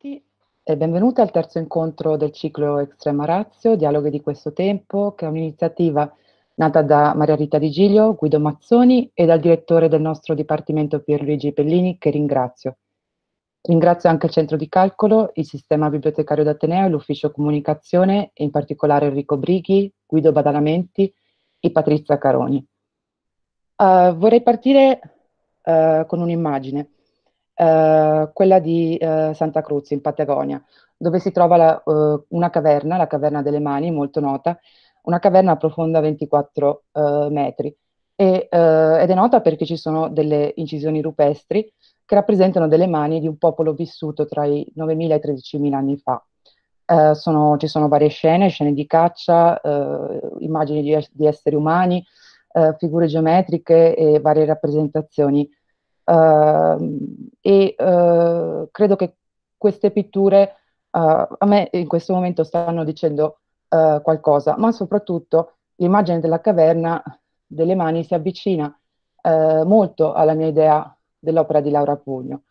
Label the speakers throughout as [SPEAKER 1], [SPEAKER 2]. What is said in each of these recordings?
[SPEAKER 1] tutti e benvenuti al terzo incontro del ciclo Extrema Ratio, Dialoghi di questo tempo, che è un'iniziativa nata da Maria Rita Di Giglio, Guido Mazzoni e dal direttore del nostro dipartimento Pierluigi Pellini, che ringrazio. Ringrazio anche il centro di calcolo, il sistema bibliotecario d'Ateneo e l'ufficio comunicazione, e in particolare Enrico Brighi, Guido Badalamenti e Patrizia Caroni. Vorrei partire con un'immagine, quella di Santa Cruz in Patagonia, dove si trova una caverna, la Caverna delle Mani, molto nota, una caverna profonda 24 metri. Ed è nota perché ci sono delle incisioni rupestri che rappresentano delle mani di un popolo vissuto tra i 9.000 e i 13.000 anni fa. Ci sono varie scene, scene di caccia, immagini di esseri umani, figure geometriche e varie rappresentazioni. Credo che queste pitture a me in questo momento stanno dicendo qualcosa, ma soprattutto l'immagine della caverna delle mani si avvicina molto alla mia idea dell'opera di Laura Pugno.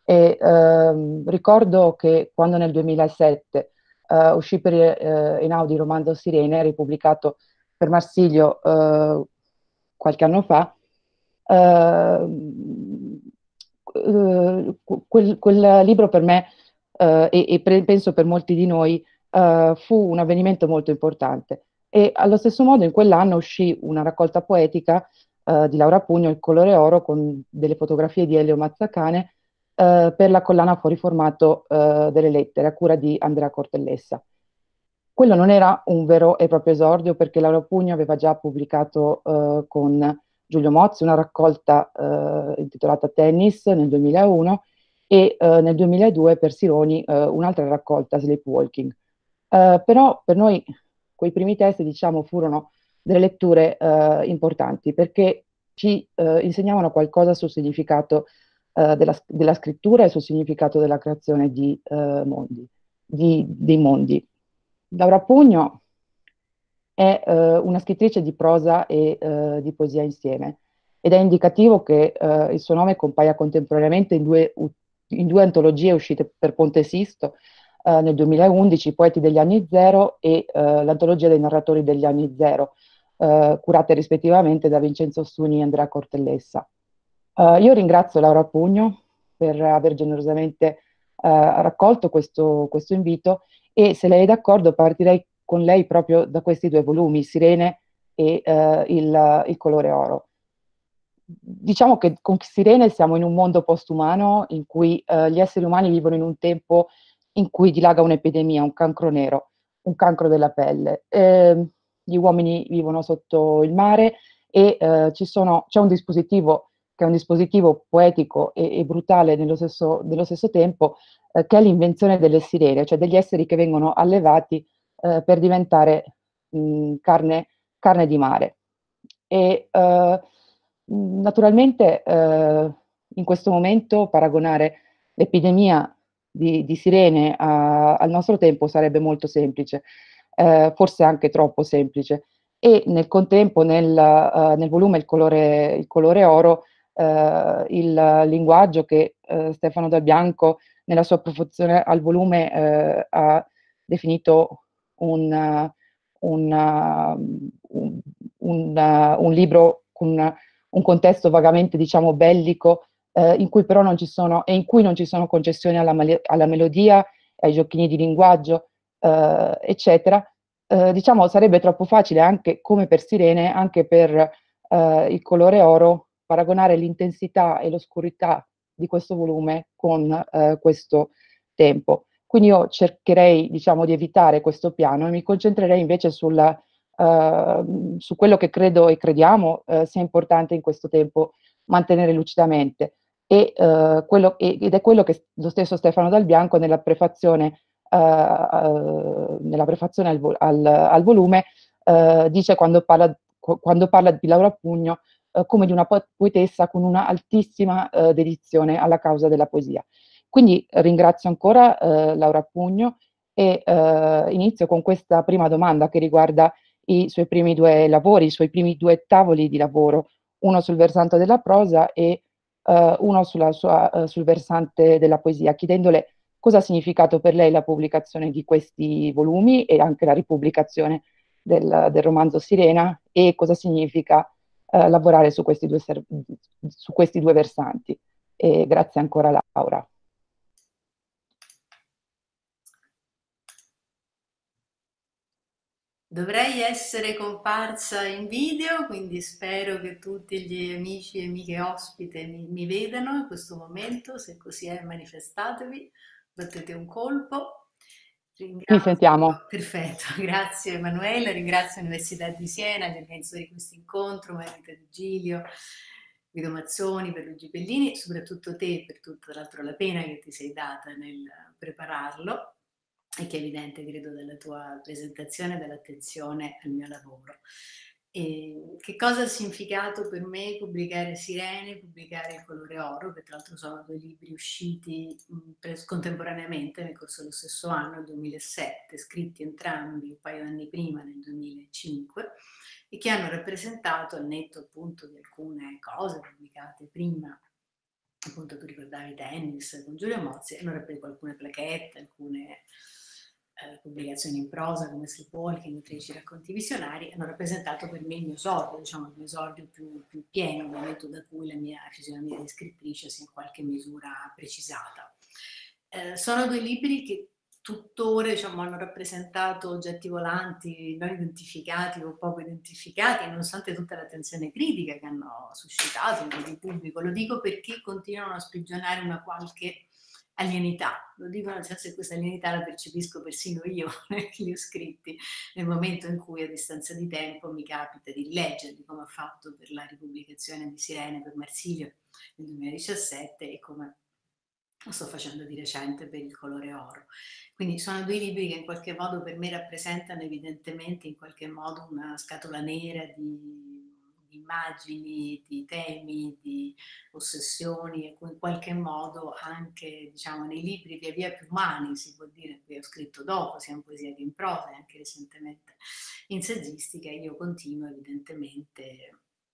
[SPEAKER 1] Ricordo che quando nel 2007 uscì per Einaudi il romanzo Sirene, ripubblicato per Marsilio qualche anno fa, quel libro per me penso per molti di noi fu un avvenimento molto importante. E allo stesso modo in quell'anno uscì una raccolta poetica di Laura Pugno, Il colore oro, con delle fotografie di Elio Mazzacane per la collana Fuori formato delle lettere, a cura di Andrea Cortellessa. Quello non era un vero e proprio esordio perché Laura Pugno aveva già pubblicato con Giulio Mozzi una raccolta intitolata Tennis nel 2001 e nel 2002 per Sironi un'altra raccolta, Sleepwalking. Però per noi quei primi testi, diciamo, furono delle letture importanti perché ci insegnavano qualcosa sul significato della scrittura e sul significato della creazione dei mondi. Laura Pugno è una scrittrice di prosa e di poesia insieme ed è indicativo che il suo nome compaia contemporaneamente in due antologie uscite per Ponte Sisto nel 2011, Poeti degli anni zero e l'antologia dei narratori degli anni zero, curate rispettivamente da Vincenzo Stuni e Andrea Cortellessa. Io ringrazio Laura Pugno per aver generosamente raccolto questo invito e se lei è d'accordo partirei con lei proprio da questi due volumi, Sirene e il colore oro. Diciamo che con Sirene siamo in un mondo postumano in cui gli esseri umani vivono in un tempo in cui dilaga un'epidemia, un cancro nero, un cancro della pelle. Gli uomini vivono sotto il mare e c'è un dispositivo che è un dispositivo poetico e brutale nello stesso tempo, che è l'invenzione delle sirene, cioè degli esseri che vengono allevati per diventare carne di mare. E naturalmente in questo momento paragonare l'epidemia di sirene al nostro tempo sarebbe molto semplice, forse anche troppo semplice. E nel contempo nel volume il colore oro, il linguaggio che Stefano Dal Bianco nella sua profusione al volume ha definito un, un libro con un contesto vagamente, diciamo, bellico, in cui però non ci sono, e in cui non ci sono concessioni alla melodia, ai giochini di linguaggio, eccetera. Diciamo, sarebbe troppo facile anche, come per Sirene, anche per il colore oro, paragonare l'intensità e l'oscurità di questo volume con questo tempo. Quindi io cercherei, diciamo, di evitare questo piano e mi concentrerei invece su quello che credo e crediamo sia importante in questo tempo mantenere lucidamente. Ed è quello che lo stesso Stefano Dal Bianco nella prefazione al volume dice quando parla di Laura Pugno come di una poetessa con una altissima dedizione alla causa della poesia. Quindi ringrazio ancora Laura Pugno e inizio con questa prima domanda che riguarda i suoi primi due lavori, i suoi primi due tavoli di lavoro, uno sul versante della prosa e uno sul versante della poesia, chiedendole cosa ha significato per lei la pubblicazione di questi volumi e anche la ripubblicazione del romanzo Sirena e cosa significa lavorare su questi su questi due versanti. E grazie ancora Laura.
[SPEAKER 2] Dovrei essere comparsa in video, quindi spero che tutti gli amici e amiche ospite mi vedano in questo momento. Se così è, manifestatevi, battete un colpo.
[SPEAKER 1] Mi
[SPEAKER 2] Ringrazio,
[SPEAKER 1] sentiamo.
[SPEAKER 2] perfetto, grazie Emanuela, ringrazio l'Università di Siena, gli organizzatori di questo incontro, Marita Di Giglio, Guido Mazzoni, per Luigi Bellini, soprattutto te per tutta l'altro la pena che ti sei data nel prepararlo e che è evidente, credo, dalla tua presentazione e dall'attenzione al mio lavoro. E che cosa ha significato per me pubblicare Sirene, pubblicare Il colore oro, che tra l'altro sono due libri usciti contemporaneamente nel corso dello stesso anno, il 2007, scritti entrambi un paio di anni prima, nel 2005, e che hanno rappresentato, al netto appunto di alcune cose pubblicate prima, appunto tu ricordavi tennis con Giulio Mozzi, hanno rappresentato alcune plaquette, alcune pubblicazioni in prosa come Sleepwalking, 13 racconti visionari, hanno rappresentato per me il mio esordio, diciamo il mio esordio più pieno, il momento da cui la mia fisionomia di scrittrice si è in qualche misura precisata. Sono due libri che tuttora diciamo, hanno rappresentato oggetti volanti non identificati o poco identificati, nonostante tutta l'attenzione critica che hanno suscitato nel pubblico. Lo dico perché continuano a sprigionare una qualche alienità. Lo dico nel senso che questa alienità la percepisco persino io che li ho scritti nel momento in cui a distanza di tempo mi capita di rileggerli, come ho fatto per la ripubblicazione di Sirene per Marsilio nel 2017 e come lo sto facendo di recente per Il colore oro. Quindi sono due libri che in qualche modo per me rappresentano evidentemente in qualche modo una scatola nera di immagini, di temi, di ossessioni e in qualche modo anche diciamo nei libri via via più umani si può dire, qui ho scritto dopo sia in poesia che in prosa e anche recentemente in saggistica io continuo evidentemente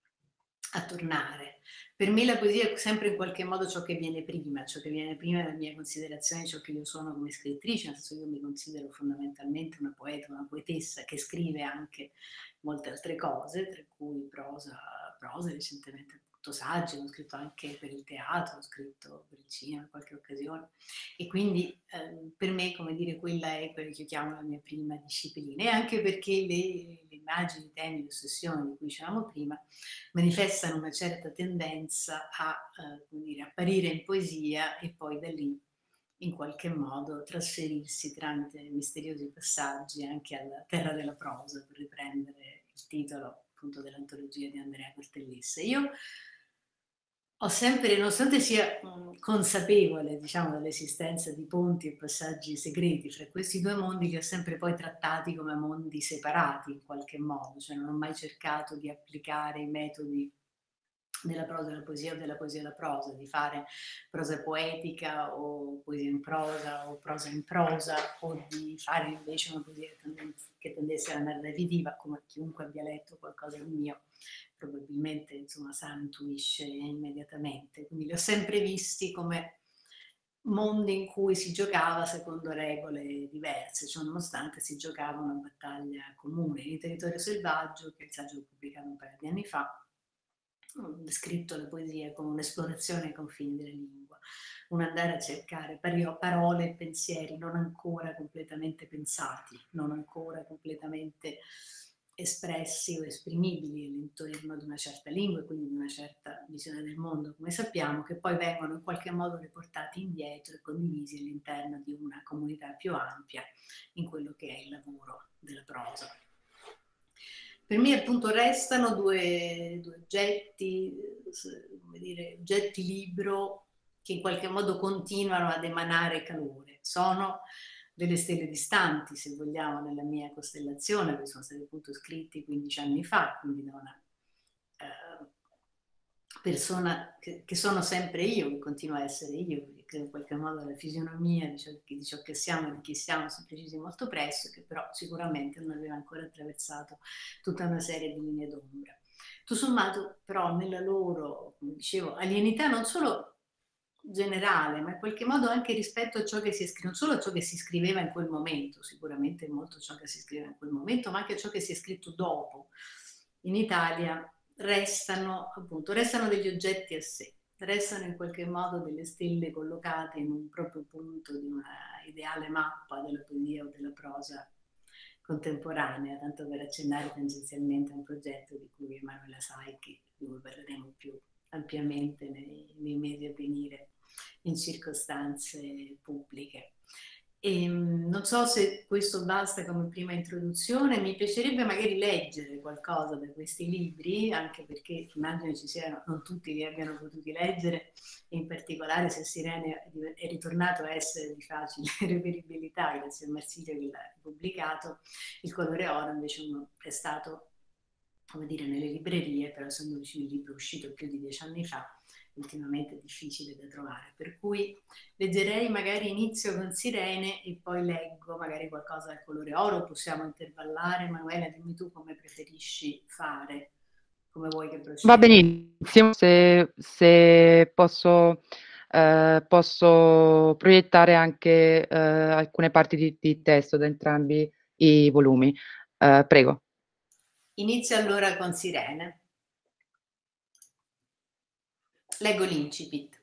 [SPEAKER 2] a tornare. Per me la poesia è sempre in qualche modo ciò che viene prima, ciò che viene prima della mia considerazione, ciò che io sono come scrittrice, nel senso io mi considero fondamentalmente una poeta, una poetessa che scrive anche molte altre cose, tra cui prosa recentemente appunto saggi, ho scritto anche per il teatro, ho scritto per il cinema in qualche occasione e quindi per me come dire quella è quella che io chiamo la mia prima disciplina e anche perché le immagini, i temi, le ossessioni di cui dicevamo prima manifestano una certa tendenza a come dire, apparire in poesia e poi da lì in qualche modo trasferirsi tramite misteriosi passaggi anche alla terra della prosa, per riprendere il titolo appunto dell'antologia di Andrea Cortellessa. Io ho sempre, nonostante sia consapevole, diciamo, dell'esistenza di ponti e passaggi segreti fra questi due mondi, li ho sempre poi trattati come mondi separati in qualche modo, cioè non ho mai cercato di applicare i metodi della prosa alla poesia o della poesia alla prosa, di fare prosa poetica o poesia in prosa o prosa in prosa o di fare invece una poesia che tendesse alla narrativa, come chiunque abbia letto qualcosa di mio probabilmente insomma sa, intuisce immediatamente. Quindi li ho sempre visti come mondi in cui si giocava secondo regole diverse, cioè nonostante si giocava una battaglia comune. In Territorio Selvaggio, che è il saggio pubblicato un paio di anni fa, ho descritto la poesia come un'esplorazione ai confini della lingua, un andare a cercare parole e pensieri non ancora completamente pensati, non ancora completamente espressi o esprimibili all'interno di una certa lingua e quindi di una certa visione del mondo, come sappiamo, che poi vengono in qualche modo riportati indietro e condivisi all'interno di una comunità più ampia in quello che è il lavoro della prosa. Per me appunto restano due oggetti, come dire, oggetti libro che in qualche modo continuano ad emanare calore. Sono delle stelle distanti, se vogliamo, nella mia costellazione, che sono stati appunto scritti 15 anni fa, quindi da una persona che sono sempre io, che continua a essere io, che in qualche modo la fisionomia di ciò che siamo e di chi siamo si precisi molto presto, che però sicuramente non aveva ancora attraversato tutta una serie di linee d'ombra. Tutto sommato, però, nella loro, come dicevo, alienità non solo generale, ma in qualche modo anche rispetto a ciò che si è scritto, non solo a ciò che si scriveva in quel momento, sicuramente molto ciò che si scriveva in quel momento, ma anche a ciò che si è scritto dopo. In Italia restano, appunto, restano degli oggetti a sé, restano in qualche modo delle stelle collocate in un proprio punto di una ideale mappa della poesia o della prosa contemporanea, tanto per accennare tangenzialmente a un progetto di cui Emanuela sai che di cui parleremo più ampiamente nei mesi a venire in circostanze pubbliche. E, non so se questo basta come prima introduzione, mi piacerebbe magari leggere qualcosa da questi libri, anche perché immagino ci siano, non tutti li abbiano potuti leggere, in particolare se Sirene è ritornato a essere di facile reperibilità grazie a Marsilio che l'ha pubblicato. Il colore oro invece è stato, come dire, nelle librerie, però essendo il libro uscito più di 10 anni fa, ultimamente è difficile da trovare, per cui leggerei, magari inizio con Sirene e poi leggo magari qualcosa dal colore oro, possiamo intervallare. Emanuela, dimmi tu come preferisci fare, come vuoi che
[SPEAKER 1] Va
[SPEAKER 2] proceda.
[SPEAKER 1] benissimo, se posso proiettare anche alcune parti di testo da entrambi i volumi. Prego.
[SPEAKER 2] Inizio allora con Sirene. Leggo l'incipit.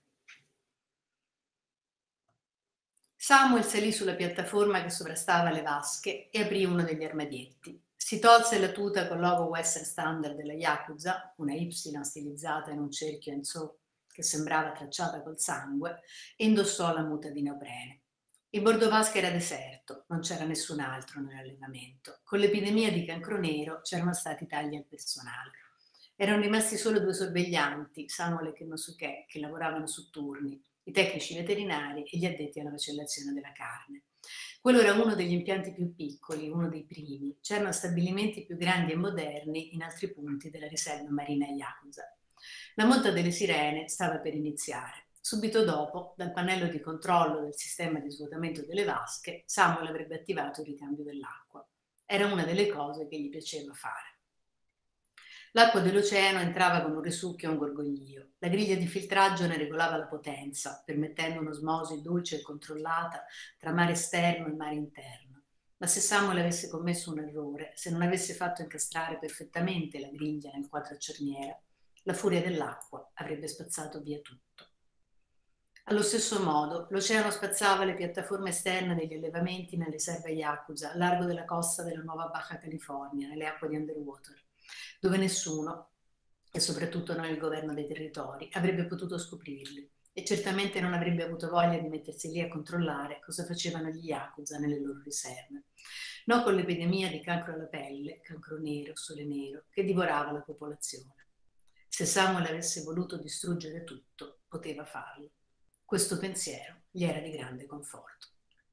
[SPEAKER 2] Samuel salì sulla piattaforma che sovrastava le vasche e aprì uno degli armadietti. Si tolse la tuta col logo Western Standard della Yakuza, una Y stilizzata in un cerchio in so che sembrava tracciata col sangue, e indossò la muta di neoprene. Il bordovasca era deserto, non c'era nessun altro nell'allevamento. Con l'epidemia di cancro nero c'erano stati tagli al personale. Erano rimasti solo 2 sorveglianti, Samuel e Kennosuke, che lavoravano su turni, i tecnici veterinari e gli addetti alla macellazione della carne. Quello era uno degli impianti più piccoli, uno dei primi. C'erano stabilimenti più grandi e moderni in altri punti della riserva marina Yakuza. La monta delle sirene stava per iniziare. Subito dopo, dal pannello di controllo del sistema di svuotamento delle vasche, Samuel avrebbe attivato il ricambio dell'acqua. Era una delle cose che gli piaceva fare. L'acqua dell'oceano entrava con un risucchio e un gorgoglio. La griglia di filtraggio ne regolava la potenza, permettendo un'osmosi dolce e controllata tra mare esterno e mare interno. Ma se Samuel avesse commesso un errore, se non avesse fatto incastrare perfettamente la griglia nel quadro a cerniera, la furia dell'acqua avrebbe spazzato via tutto. Allo stesso modo, l'oceano spazzava le piattaforme esterne degli allevamenti nelle riserve Yakuza, a largo della costa della Nuova Baja California, nelle acque di Underwater, dove nessuno, e soprattutto non il governo dei territori, avrebbe potuto scoprirli e certamente non avrebbe avuto voglia di mettersi lì a controllare cosa facevano gli Yakuza nelle loro riserve. Non con l'epidemia di cancro alla pelle, cancro nero, sole nero, che divorava la popolazione. Se Samuel avesse voluto distruggere tutto, poteva farlo. Questo pensiero gli era di grande conforto.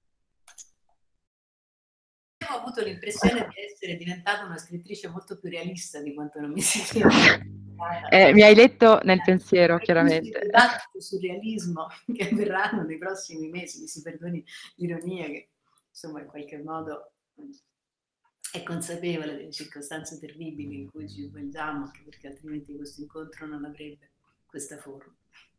[SPEAKER 2] Ho avuto l'impressione di essere diventata una scrittrice molto più realista di quanto non mi sia stata.
[SPEAKER 1] Mi hai letto nel pensiero,
[SPEAKER 2] Questi
[SPEAKER 1] chiaramente.
[SPEAKER 2] dibattiti sul realismo che avverranno nei prossimi mesi, mi si perdoni l'ironia che insomma in qualche modo è consapevole delle circostanze terribili in cui ci svolgiamo, anche perché altrimenti questo incontro non avrebbe questa forma.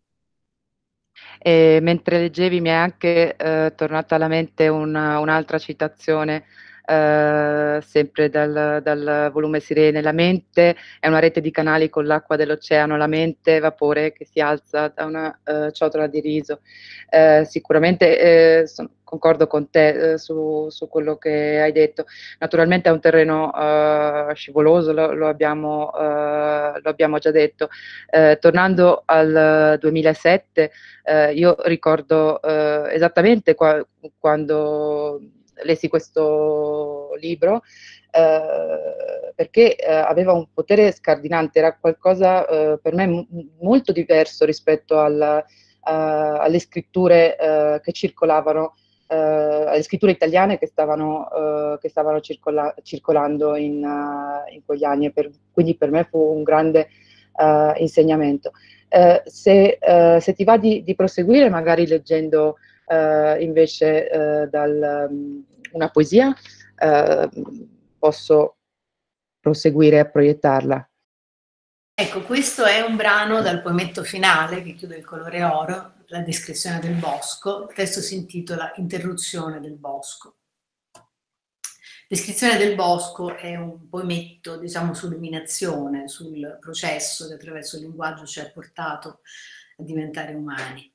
[SPEAKER 1] E mentre leggevi mi è anche tornata alla mente un'altra citazione, sempre dal volume Sirene. La mente è una rete di canali con l'acqua dell'oceano, la mente è vapore che si alza da una ciotola di riso. Sicuramente concordo con te su quello che hai detto. Naturalmente è un terreno scivoloso, lo abbiamo già detto. Tornando al 2007, io ricordo esattamente quando lessi questo libro, perché aveva un potere scardinante, era qualcosa per me molto diverso rispetto alle scritture che circolavano, alle scritture italiane che stavano circolando in quegli anni, quindi per me fu un grande insegnamento. Se ti va di proseguire, magari leggendo invece una poesia, posso proseguire a proiettarla.
[SPEAKER 2] Ecco, questo è un brano dal poemetto finale che chiude Il colore oro, la descrizione del bosco. Il testo si intitola Interruzione del bosco. Descrizione del bosco è un poemetto, diciamo, sull'illuminazione, sul processo che attraverso il linguaggio ci ha portato a diventare umani.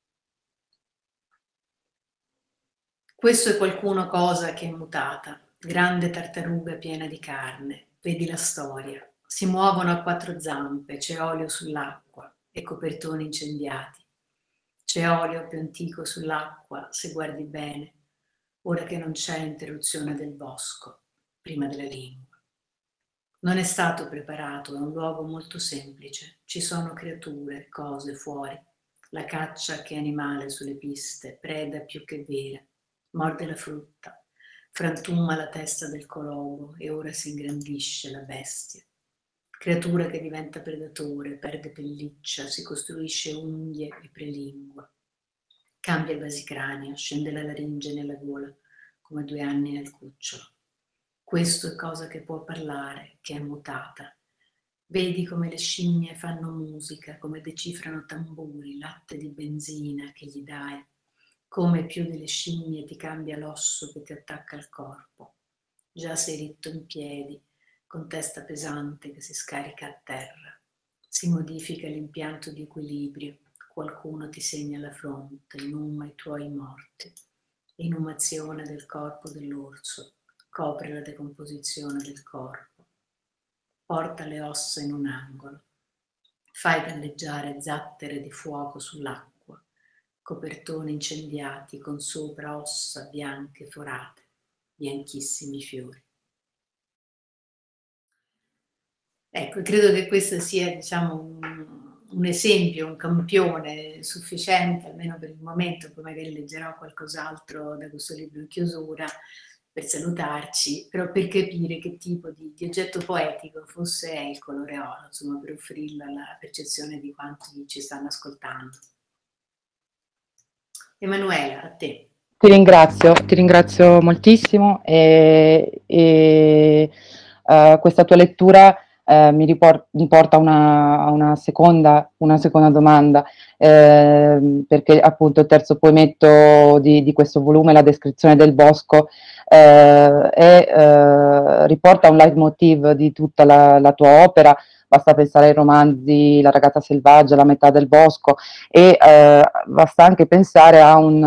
[SPEAKER 2] Questo è qualcuno cosa che è mutata, grande tartaruga piena di carne, vedi la storia. Si muovono a quattro zampe, c'è olio sull'acqua e copertoni incendiati. C'è olio più antico sull'acqua, se guardi bene, ora che non c'è interruzione del bosco, prima della lingua. Non è stato preparato, è un luogo molto semplice. Ci sono creature, cose fuori. La caccia che è animale sulle piste, preda più che vera. Morde la frutta, frantuma la testa del colombo e ora si ingrandisce la bestia. Creatura che diventa predatore, perde pelliccia, si costruisce unghie e prelingua. Cambia il basicranio, scende la laringe nella gola, come 2 anni nel cucciolo. Questo è cosa che può parlare, che è mutata. Vedi come le scimmie fanno musica, come decifrano tamburi, latte di benzina che gli dai, come più delle scimmie ti cambia l'osso che ti attacca al corpo. Già sei ritto in piedi, con testa pesante che si scarica a terra. Si modifica l'impianto di equilibrio, qualcuno ti segna la fronte, inuma i tuoi morti. Inumazione del corpo dell'orso, copre la decomposizione del corpo. Porta le ossa in un angolo. Fai galleggiare zattere di fuoco sull'acqua, copertoni incendiati con sopra ossa bianche forate, bianchissimi fiori. Ecco, credo che questo sia, diciamo, un esempio, un campione sufficiente, almeno per il momento, poi magari leggerò qualcos'altro da questo libro in chiusura per salutarci, però per capire che tipo di oggetto poetico fosse il colore oro, insomma, per offrirlo alla percezione di quanti ci stanno ascoltando. Emanuela, a te.
[SPEAKER 1] Ti ringrazio moltissimo e questa tua lettura mi porta a una seconda domanda, perché appunto il terzo poemetto di questo volume, La descrizione del bosco, riporta un leitmotiv di tutta la tua opera. Basta pensare ai romanzi La ragazza selvaggia, La metà del bosco, e basta anche pensare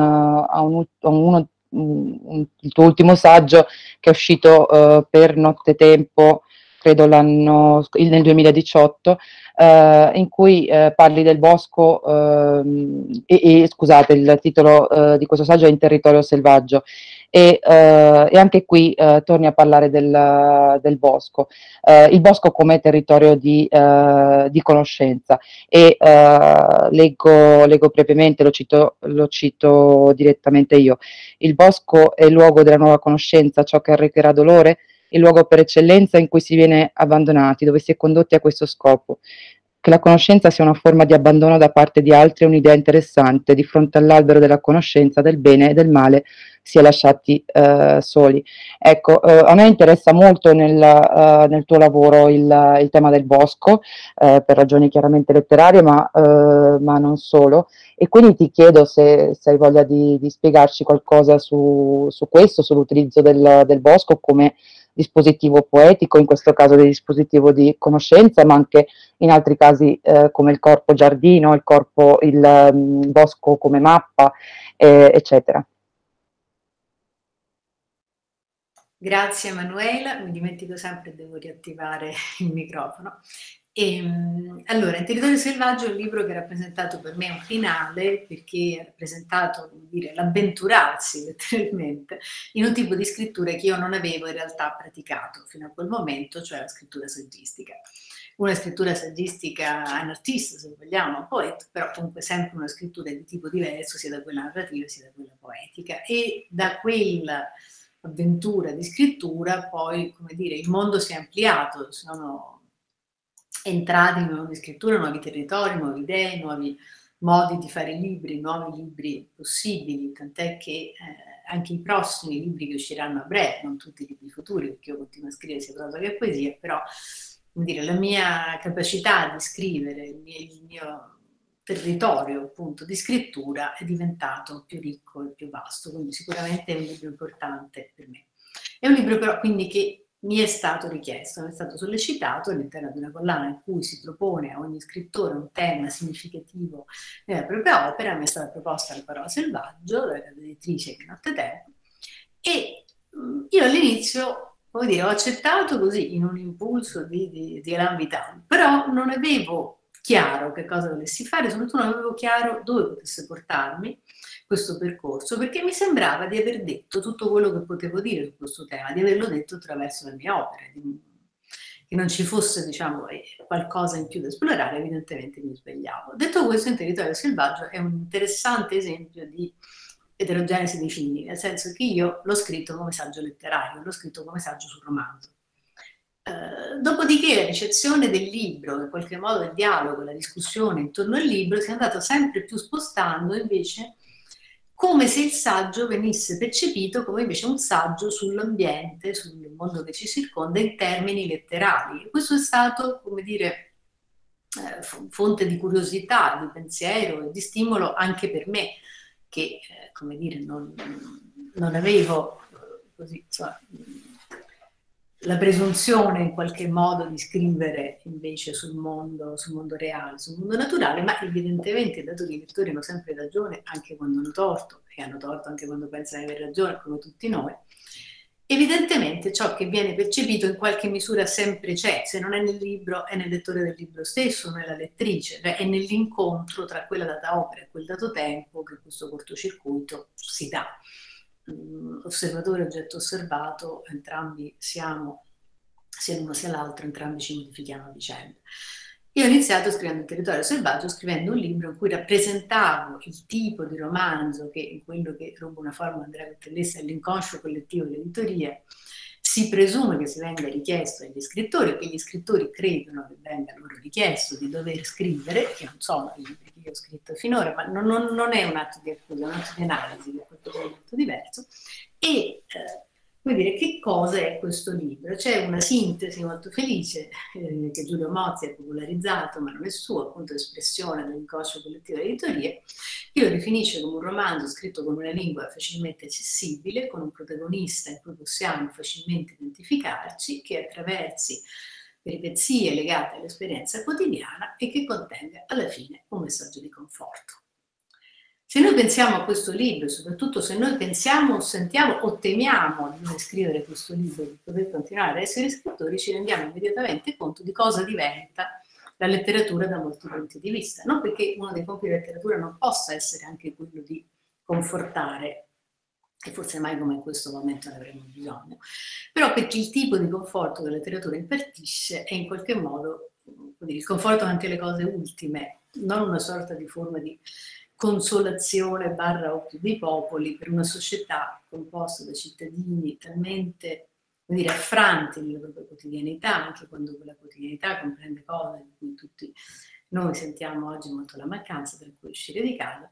[SPEAKER 1] il tuo ultimo saggio che è uscito per Nottetempo, credo nel 2018, in cui parli del bosco, scusate, il titolo di questo saggio è In territorio selvaggio, e anche qui torni a parlare del bosco, il bosco come territorio di conoscenza. E leggo brevemente, lo cito direttamente io. Il bosco è il luogo della nuova conoscenza, ciò che arrecherà dolore, il luogo per eccellenza in cui si viene abbandonati, dove si è condotti a questo scopo. Che la conoscenza sia una forma di abbandono da parte di altri è un'idea interessante, di fronte all'albero della conoscenza del bene e del male si è lasciati soli. Ecco, a me interessa molto nel tuo lavoro il tema del bosco, per ragioni chiaramente letterarie, ma non solo. E quindi ti chiedo se hai voglia di spiegarci qualcosa su questo, sull'utilizzo del bosco come dispositivo poetico, in questo caso di dispositivo di conoscenza, ma anche in altri casi come il corpo giardino, il bosco come mappa, eccetera.
[SPEAKER 2] Grazie Emanuela, mi dimentico sempre, devo riattivare il microfono. Allora, In territorio selvaggio è un libro che ha rappresentato per me un finale, perché ha rappresentato, come dire, l'avventurarsi letteralmente in un tipo di scrittura che io non avevo in realtà praticato fino a quel momento, cioè la scrittura saggistica. Una scrittura saggistica anartista, se vogliamo, un poeta, però comunque sempre una scrittura di tipo diverso, sia da quella narrativa sia da quella poetica. E da quella avventura di scrittura poi, come dire, il mondo si è ampliato, sono entrati in nuove scritture, nuovi territori, nuove idee, nuovi modi di fare libri, nuovi libri possibili, tant'è che anche i prossimi libri che usciranno a breve, non tutti i libri futuri, perché io continuo a scrivere sia prosa che poesia, però come dire, la mia capacità di scrivere, il mio territorio appunto di scrittura è diventato più ricco e più vasto, quindi sicuramente è un libro importante per me. È un libro però quindi che mi è stato richiesto, mi è stato sollecitato all'interno di una collana in cui si propone a ogni scrittore un tema significativo nella propria opera. Mi è stata proposta La parola selvaggio dalla casa editrice Che Nottetempo, e io all'inizio, come dire, ho accettato così in un impulso di Alain Vital, però non avevo chiaro che cosa volessi fare, soprattutto non avevo chiaro dove potesse portarmi questo percorso, perché mi sembrava di aver detto tutto quello che potevo dire su questo tema, di averlo detto attraverso le mie opere, che non ci fosse, diciamo, qualcosa in più da esplorare. Evidentemente mi sbagliavo. Detto questo, In territorio selvaggio è un interessante esempio di eterogenesi dei fini, nel senso che io l'ho scritto come saggio letterario, l'ho scritto come saggio sul romanzo. Dopodiché la ricezione del libro, in qualche modo il dialogo, la discussione intorno al libro si è andato sempre più spostando invece come se il saggio venisse percepito come invece un saggio sull'ambiente, sul mondo che ci circonda in termini letterali. E questo è stato, come dire, fonte di curiosità, di pensiero e di stimolo anche per me, che, come dire, non avevo così, insomma, la presunzione in qualche modo di scrivere invece sul mondo reale, sul mondo naturale, ma evidentemente, dato che i lettori hanno sempre ragione, anche quando hanno torto, e hanno torto anche quando pensano di aver ragione, come tutti noi, evidentemente ciò che viene percepito in qualche misura sempre c'è, se non è nel libro, è nel lettore del libro stesso, nella lettrice, cioè è nell'incontro tra quella data opera e quel dato tempo che questo cortocircuito si dà. Osservatore e oggetto osservato, entrambi siamo, sia l'uno sia l'altro, entrambi ci modifichiamo a vicenda. Io ho iniziato scrivendo In territorio selvaggio, scrivendo un libro in cui rappresentavo il tipo di romanzo che, in quello che rubo una forma a Andrea Cortellessa, è l'inconscio collettivo dell'editoria, si presume che si venga richiesto agli scrittori, che gli scrittori credono che venga loro richiesto di dover scrivere, che non sono i libri che io ho scritto finora, ma non è un atto di accusa, è un atto di analisi, che è qualcosa di molto diverso. E come dire, che cosa è questo libro? C'è una sintesi molto felice che Giulio Mozzi ha popolarizzato, ma non è suo, appunto espressione dell'inconscio collettivo dell'editoria, che lo definisce come un romanzo scritto con una lingua facilmente accessibile, con un protagonista in cui possiamo facilmente identificarci, che attraversi peripezie legate all'esperienza quotidiana e che contenga alla fine un messaggio di conforto. Se noi pensiamo a questo libro, soprattutto se noi pensiamo, sentiamo o temiamo di scrivere questo libro, di poter continuare ad essere scrittori, ci rendiamo immediatamente conto di cosa diventa la letteratura da molti punti di vista. Non perché uno dei compiti della letteratura non possa essere anche quello di confortare, e forse mai come in questo momento ne avremo bisogno, però perché il tipo di conforto che la letteratura impartisce è in qualche modo il conforto davanti alle cose ultime, non una sorta di forma di consolazione barra occhio dei popoli per una società composta da cittadini talmente, come dire, affranti nella propria quotidianità, anche quando quella quotidianità comprende cose di cui tutti noi sentiamo oggi molto la mancanza, tra cui uscire di casa,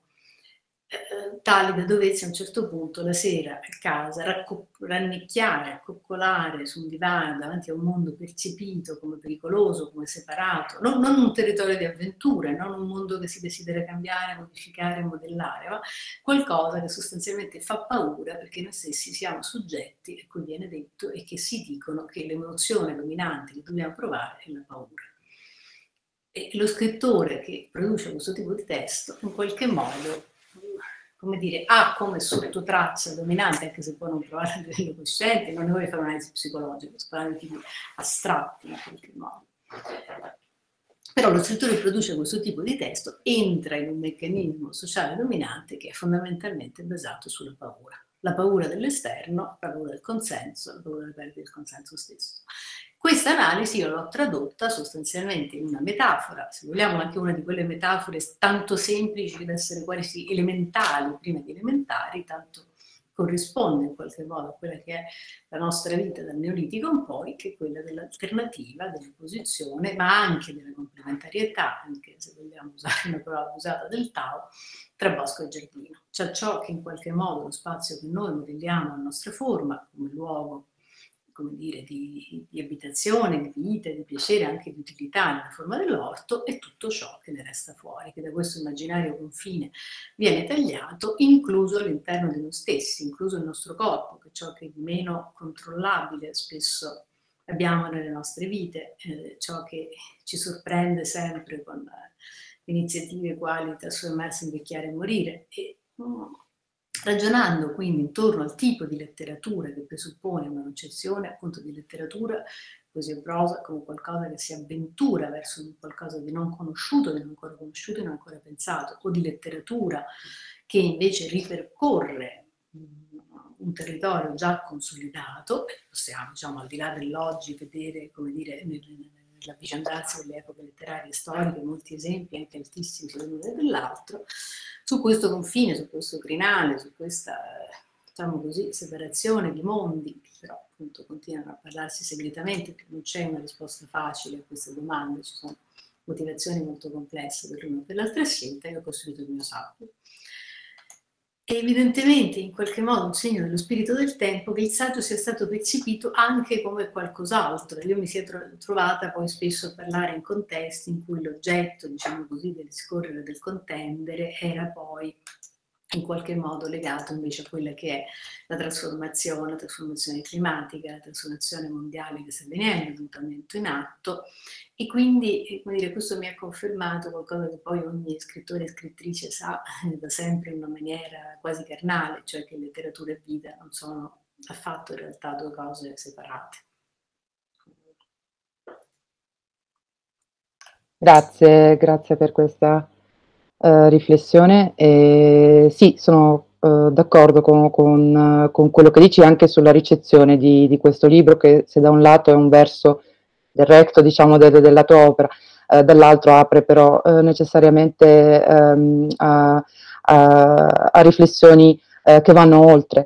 [SPEAKER 2] tali da doversi a un certo punto la sera a casa rannicchiare, accoccolare su un divano davanti a un mondo percepito come pericoloso, come separato, non un territorio di avventure, non un mondo che si desidera cambiare, modificare, modellare, ma qualcosa che sostanzialmente fa paura perché noi stessi siamo soggetti, e cui viene detto, e che si dicono che l'emozione dominante che dobbiamo provare è la paura. E lo scrittore che produce questo tipo di testo in qualche modo, come dire, ha come sottotraccia dominante, anche se può non provare a livello cosciente, non ne voglio fare un'analisi psicologica, sto parlando di tipi astratti in qualche modo. Però lo scrittore che produce questo tipo di testo entra in un meccanismo sociale dominante che è fondamentalmente basato sulla paura. La paura dell'esterno, la paura del consenso, la paura della perdita del consenso stesso. Questa analisi io l'ho tradotta sostanzialmente in una metafora, se vogliamo anche una di quelle metafore tanto semplici da essere quasi elementali, prima di elementari, tanto corrisponde in qualche modo a quella che è la nostra vita dal Neolitico in poi, che è quella dell'alternativa, dell'opposizione, ma anche della complementarietà, anche se vogliamo usare una parola abusata del Tao, tra bosco e giardino. Cioè ciò che in qualche modo lo spazio che noi modelliamo a nostra forma, come luogo come dire, di abitazione, di vita, di piacere, anche di utilità nella forma dell'orto, e tutto ciò che ne resta fuori, che da questo immaginario confine viene tagliato, incluso all'interno di noi stessi, incluso il nostro corpo, che è ciò che è di meno controllabile spesso abbiamo nelle nostre vite, ciò che ci sorprende sempre con iniziative quali Trasformarsi, Invecchiare e Morire. E, ragionando quindi intorno al tipo di letteratura che presuppone una concezione appunto di letteratura, poesia e prosa, come qualcosa che si avventura verso un qualcosa di non conosciuto, di non ancora conosciuto, di non ancora pensato, o di letteratura che invece ripercorre un territorio già consolidato, possiamo, diciamo, al di là dell'oggi, vedere, come dire, nell'avvicinarsi delle epoche letterarie e storiche, molti esempi, anche altissimi sull'uno dell'altro, su questo confine, su questo crinale, su questa, diciamo così, separazione di mondi, che però appunto continuano a parlarsi segretamente, perché non c'è una risposta facile a queste domande, ci sono motivazioni molto complesse per l'una e per l'altra scelta, e ho costruito il mio saggio. È evidentemente in qualche modo un segno dello spirito del tempo che il saggio sia stato percepito anche come qualcos'altro. Io mi si è trovata poi spesso a parlare in contesti in cui l'oggetto, diciamo così, del discorrere, del contendere era poi in qualche modo legato invece a quella che è la trasformazione climatica, la trasformazione mondiale che sta avvenendo, il mutamento in atto, e quindi, come dire, questo mi ha confermato qualcosa che poi ogni scrittore e scrittrice sa da sempre in una maniera quasi carnale, cioè che letteratura e vita non sono affatto in realtà due cose separate.
[SPEAKER 1] Grazie per questa riflessione. Sì, sono d'accordo con quello che dici anche sulla ricezione di questo libro, che se da un lato è un verso del recto, diciamo, della tua opera, dall'altro apre però necessariamente a riflessioni che vanno oltre.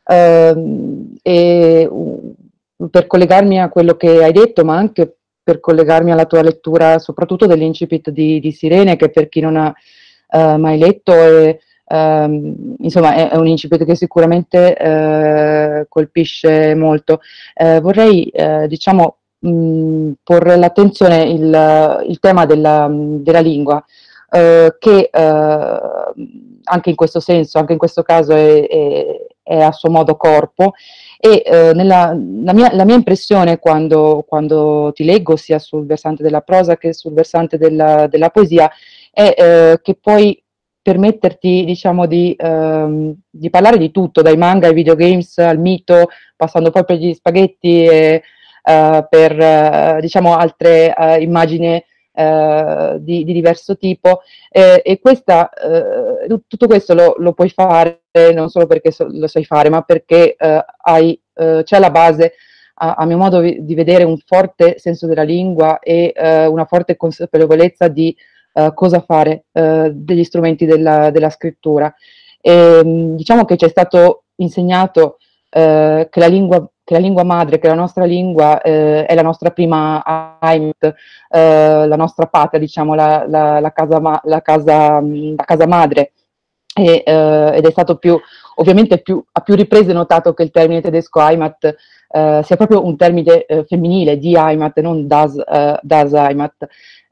[SPEAKER 1] Per collegarmi a quello che hai detto, ma anche per collegarmi alla tua lettura, soprattutto dell'incipit di Sirene, che per chi non ha mai letto insomma è un incipit che sicuramente colpisce molto. Vorrei diciamo porre l'attenzione il tema della lingua, che anche in questo senso, anche in questo caso è a suo modo corpo, e la mia impressione quando ti leggo, sia sul versante della prosa che sul versante della poesia, è che puoi permetterti, diciamo, di parlare di tutto, dai manga ai videogames al mito, passando poi per gli spaghetti e per diciamo altre immagini di diverso tipo, e tutto questo lo puoi fare non solo perché lo sai fare, ma perché c'è alla base, a mio modo di vedere, un forte senso della lingua e una forte consapevolezza di cosa fare degli strumenti della scrittura. Diciamo che ci è stato insegnato che la lingua madre, che la nostra lingua è la nostra prima heimat, la nostra patria, diciamo, la casa madre, ed è stato ovviamente a più riprese notato che il termine tedesco Heimat sia proprio un termine femminile, di Heimat, non das Heimat.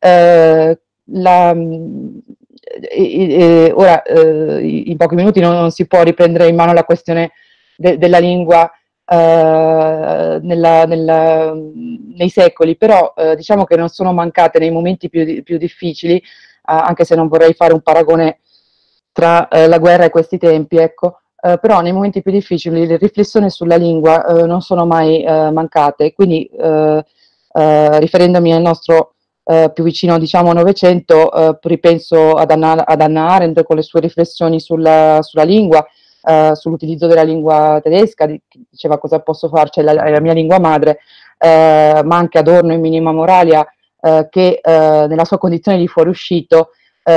[SPEAKER 1] Ora, in pochi minuti non si può riprendere in mano la questione della lingua nei secoli, però diciamo che non sono mancate nei momenti più difficili, anche se non vorrei fare un paragone tra la guerra e questi tempi, ecco, però nei momenti più difficili le riflessioni sulla lingua non sono mai mancate, quindi riferendomi al nostro più vicino, diciamo, Novecento, ripenso ad Hannah Arendt con le sue riflessioni sulla lingua, sull'utilizzo della lingua tedesca, che diceva cosa posso farci, è la mia lingua madre, ma anche Adorno in Minima Moralia, che nella sua condizione di fuoriuscito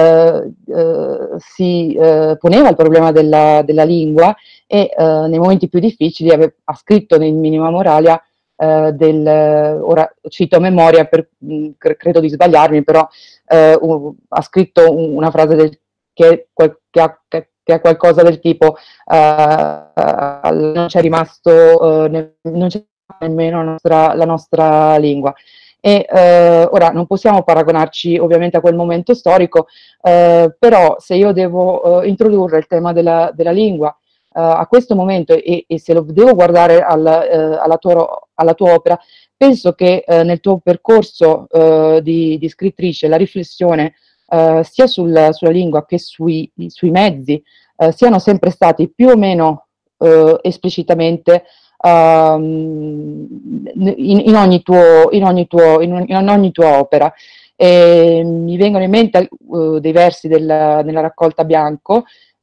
[SPEAKER 1] si poneva il problema della lingua, e nei momenti più difficili ha scritto nel Minima Moralia ora cito a memoria, credo di sbagliarmi, però ha scritto una frase che ha qualcosa del tipo non c'è rimasto nemmeno la nostra lingua. E ora non possiamo paragonarci ovviamente a quel momento storico, però se io devo introdurre il tema della lingua a questo momento e se lo devo guardare alla tua opera, penso che nel tuo percorso di scrittrice la riflessione sia sulla lingua che sui mezzi siano sempre stati più o meno esplicitamente in ogni tua opera. E mi vengono in mente dei versi nella raccolta Bianco,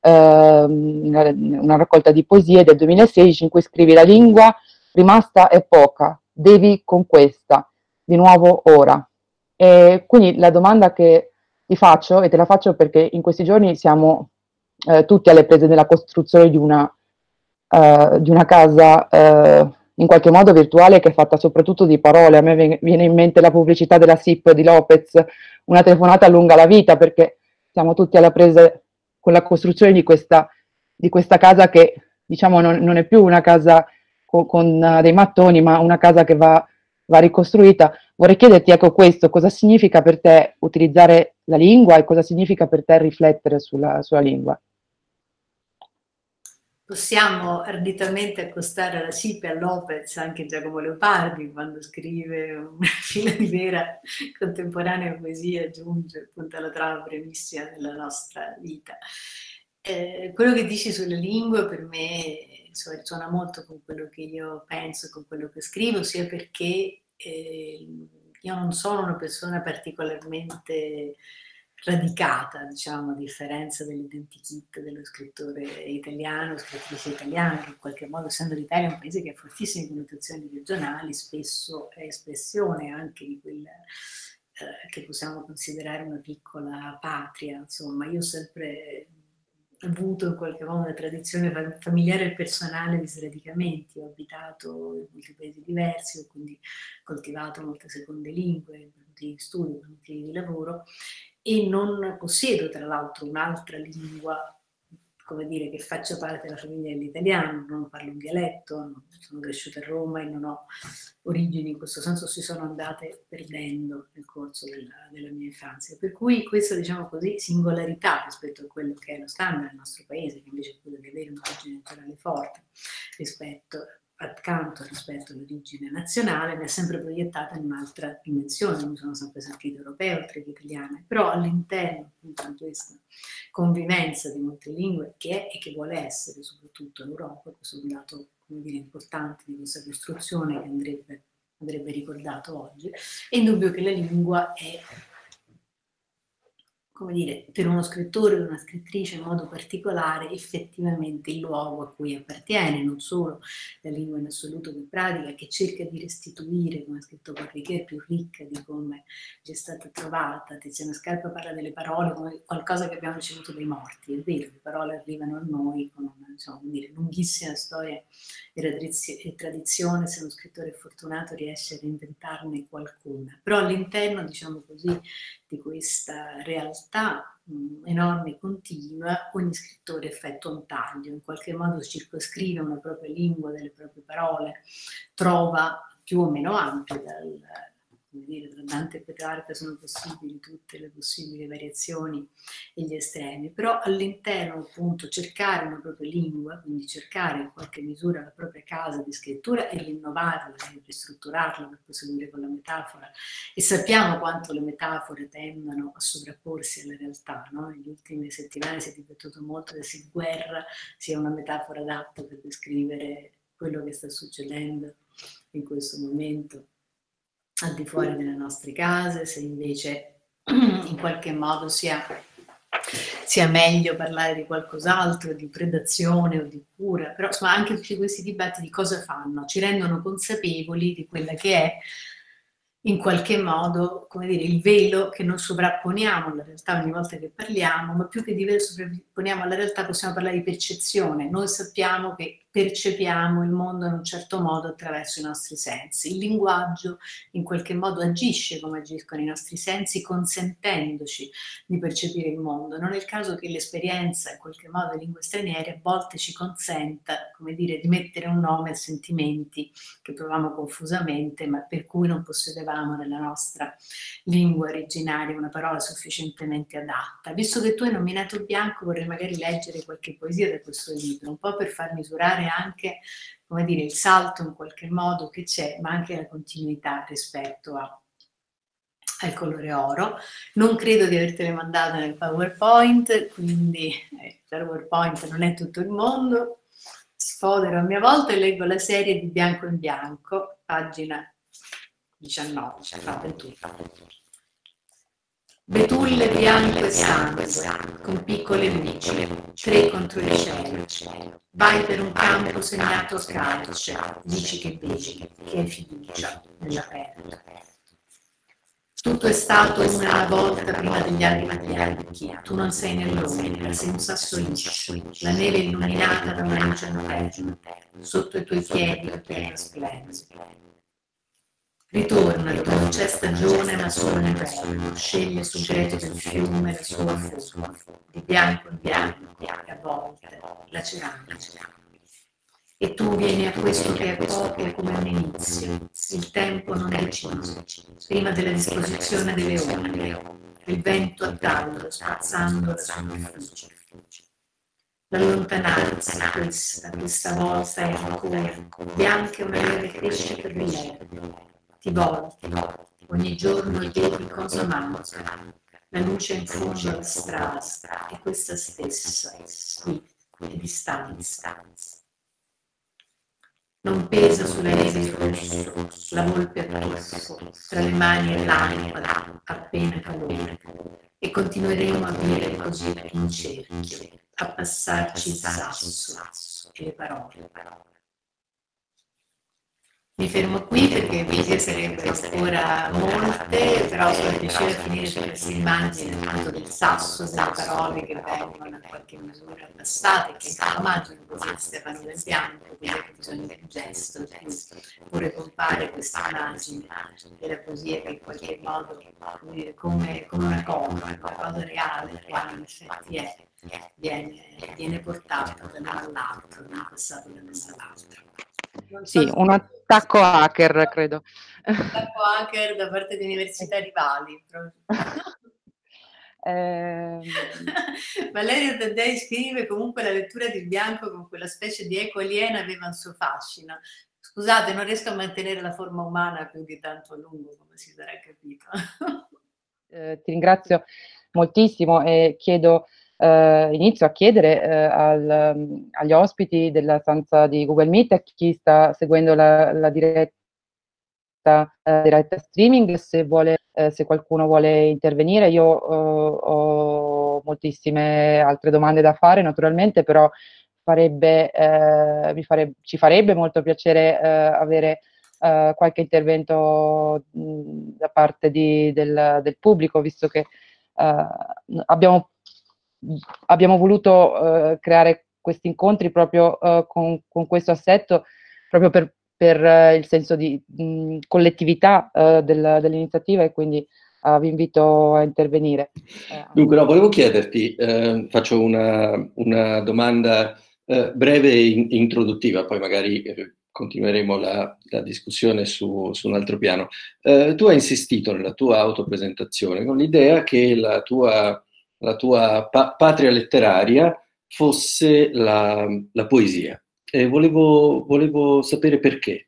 [SPEAKER 1] una raccolta di poesie del 2016 in cui scrivi: la lingua rimasta è poca, devi con questa, di nuovo ora. E quindi la domanda che ti faccio, e te la faccio perché in questi giorni siamo tutti alle prese della costruzione di una casa in qualche modo virtuale che è fatta soprattutto di parole. A me viene in mente la pubblicità della SIP di Lopez, una telefonata allunga la vita, perché siamo tutti alle prese con la costruzione di questa casa che diciamo non è più una casa con dei mattoni, ma una casa che va ricostruita. Vorrei chiederti, ecco, questo, cosa significa per te utilizzare la lingua e cosa significa per te riflettere sulla lingua?
[SPEAKER 2] Possiamo arditamente accostare alla SIP e a Lopez anche Giacomo Leopardi quando scrive una fila di vera contemporanea poesia, aggiunge appunto alla trama brevissima della nostra vita. Quello che dici sulle lingue per me insomma, suona molto con quello che io penso, con quello che scrivo, sia perché io non sono una persona particolarmente radicata, diciamo, a differenza dell'identikit dello scrittore italiano, scrittrice italiana, che in qualche modo, essendo l'Italia un paese che ha fortissime connotazioni regionali, spesso è espressione anche di quella che possiamo considerare una piccola patria. Insomma, io ho sempre avuto in qualche modo una tradizione familiare e personale di sradicamenti, ho abitato in molti paesi diversi, ho quindi coltivato molte seconde lingue, per motivi di studio, per motivi di lavoro, e non possiedo tra l'altro un'altra lingua, come dire, che faccia parte della famiglia dell'italiano, non parlo un dialetto, sono cresciuta a Roma e non ho origini in questo senso, si sono andate perdendo nel corso della mia infanzia. Per cui questa, diciamo così, singolarità rispetto a quello che è lo standard del nostro paese, che invece è quello di avere un'origine naturale forte accanto rispetto all'origine nazionale, mi ha sempre proiettata in un'altra dimensione. Mi sono sempre sentita europea oltre che italiana, però all'interno appunto di questa convivenza di molte lingue che è e che vuole essere soprattutto l'Europa, questo è un dato, come dire, importante di questa costruzione che andrebbe ricordato oggi, è indubbio che la lingua è, come dire, per uno scrittore o una scrittrice in modo particolare effettivamente il luogo a cui appartiene, non solo la lingua in assoluto che pratica, che cerca di restituire, come ha scritto Porriquet, più ricca di come ci è stata trovata. Tiziana Scarpa parla delle parole come qualcosa che abbiamo ricevuto dai morti, è vero, le parole arrivano a noi con una, insomma, lunghissima storia e tradizione, se uno scrittore è fortunato riesce a reinventarne qualcuna, però all'interno, diciamo così, di questa realtà enorme e continua, ogni scrittore effettua un taglio, in qualche modo circoscrive una propria lingua, delle proprie parole, trova più o meno ampie come dire, tra Dante e Petrarca sono possibili tutte le possibili variazioni e gli estremi, però all'interno appunto cercare una propria lingua, quindi cercare in qualche misura la propria casa di scrittura e rinnovarla, e ristrutturarla per proseguire con la metafora. E sappiamo quanto le metafore tendono a sovrapporsi alla realtà, no? Negli ultimi settimane si è dibattuto molto se guerra sia una metafora adatta per descrivere quello che sta succedendo in questo momento al di fuori delle nostre case, se invece in qualche modo sia meglio parlare di qualcos'altro, di predazione o di cura, però insomma anche tutti questi dibattiti cosa fanno? Ci rendono consapevoli di quella che è in qualche modo, come dire, il velo che non sovrapponiamo alla realtà ogni volta che parliamo, ma più che di velo sovrapponiamo alla realtà possiamo parlare di percezione. Noi sappiamo che percepiamo il mondo in un certo modo attraverso i nostri sensi. Il linguaggio in qualche modo agisce come agiscono i nostri sensi, consentendoci di percepire il mondo. Non è il caso che l'esperienza, in qualche modo, di lingue straniere a volte ci consenta, come dire, di mettere un nome a sentimenti che proviamo confusamente, ma per cui non possedevamo nella nostra lingua originaria una parola sufficientemente adatta. Visto che tu hai nominato Bianco, vorrei magari leggere qualche poesia da questo libro, un po' per far misurare anche, come dire, il salto in qualche modo che c'è, ma anche la continuità rispetto al colore oro. Non credo di avertele mandate nel PowerPoint, quindi il PowerPoint non è tutto il mondo. Sfodero a mia volta e leggo la serie di Bianco in Bianco, pagina 19, fate tutto. Betulle bianco e sangue, con piccole luci, 3 contro il cielo. Vai per un campo segnato a calce, dici che vedi, che hai fiducia nell'aperto. Tutto è stato una volta prima degli alberi bianchi, tu non sei nell'ombra, sei un sasso liscio, la neve illuminata da una luce alterna, sotto i tuoi piedi la terra splende. Ritorna, non c'è stagione ma solo inverno, sceglie sul greto del fiume la sua forma, di bianco in bianco, e a volte la ceramica. E tu vieni a questo che è poco come un inizio, il tempo non deciso, prima della disposizione delle onde, il vento a tallo spazzando la superficie. La lontananza questa volta è ancora, bianca è una neve cresce per l'erba. Ti volti, ogni giorno chiedi cosa manca, la luce in fondo alla strada è questa stessa, qui, è distanza. Non pesa sulla neve il rosso, la volpe addosso, tra le mani e l'anima, appena calore, e continueremo a vivere così in cerchio, a passarci il sasso e le parole. Mi fermo qui perché poesie sarebbero ancora molte, però sono riuscita a finire su questa immagine appunto del sasso, delle parole che vengono in qualche misura abbassate, che immagino così a Stefano del Bianco, quindi ha bisogno di un gesto, oppure compare questa immagine della poesia che in qualche modo, come una cosa reale, la quale in effetti è, viene portata dall'uno all'altro, viene passata dall'uno all'altro.
[SPEAKER 1] Sì, un attacco hacker, credo.
[SPEAKER 2] Attacco hacker da parte di università rivali. Valerio Taddei scrive: comunque la lettura di Bianco con quella specie di eco aliena aveva un suo fascino. Scusate, non riesco a mantenere la forma umana più di tanto a lungo, come si sarà capito.
[SPEAKER 1] Ti ringrazio moltissimo e inizio a chiedere agli ospiti della stanza di Google Meet, a chi sta seguendo la diretta streaming, se qualcuno vuole intervenire. Io ho moltissime altre domande da fare, naturalmente, però ci farebbe molto piacere avere qualche intervento da parte del pubblico, visto che abbiamo voluto creare questi incontri proprio con questo assetto, proprio per il senso di collettività dell'iniziativa, e quindi vi invito a intervenire.
[SPEAKER 3] Dunque, no, volevo chiederti, faccio una domanda breve e introduttiva, poi magari continueremo la discussione su un altro piano. Tu hai insistito nella tua autopresentazione con l'idea che la tua patria letteraria fosse la poesia, e volevo sapere perché.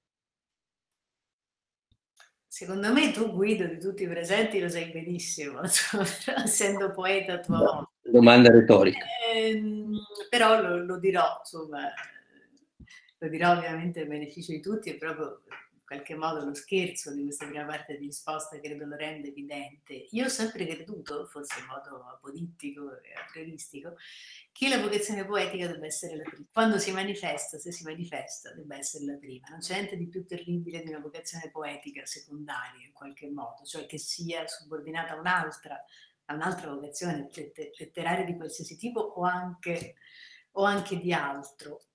[SPEAKER 2] Secondo me tu, Guido, di tutti i presenti lo sai benissimo, essendo poeta a tua volta.
[SPEAKER 3] Domanda retorica.
[SPEAKER 2] Però lo dirò, insomma, lo dirò ovviamente a beneficio di tutti, e proprio in qualche modo lo scherzo di questa prima parte di risposta credo lo rende evidente. Io ho sempre creduto, forse in modo apodittico e aprioristico, che la vocazione poetica debba essere la prima. Quando si manifesta, se si manifesta, debba essere la prima. Non c'è niente di più terribile di una vocazione poetica secondaria, in qualche modo, cioè che sia subordinata a un'altra vocazione letteraria di qualsiasi tipo o anche di altro.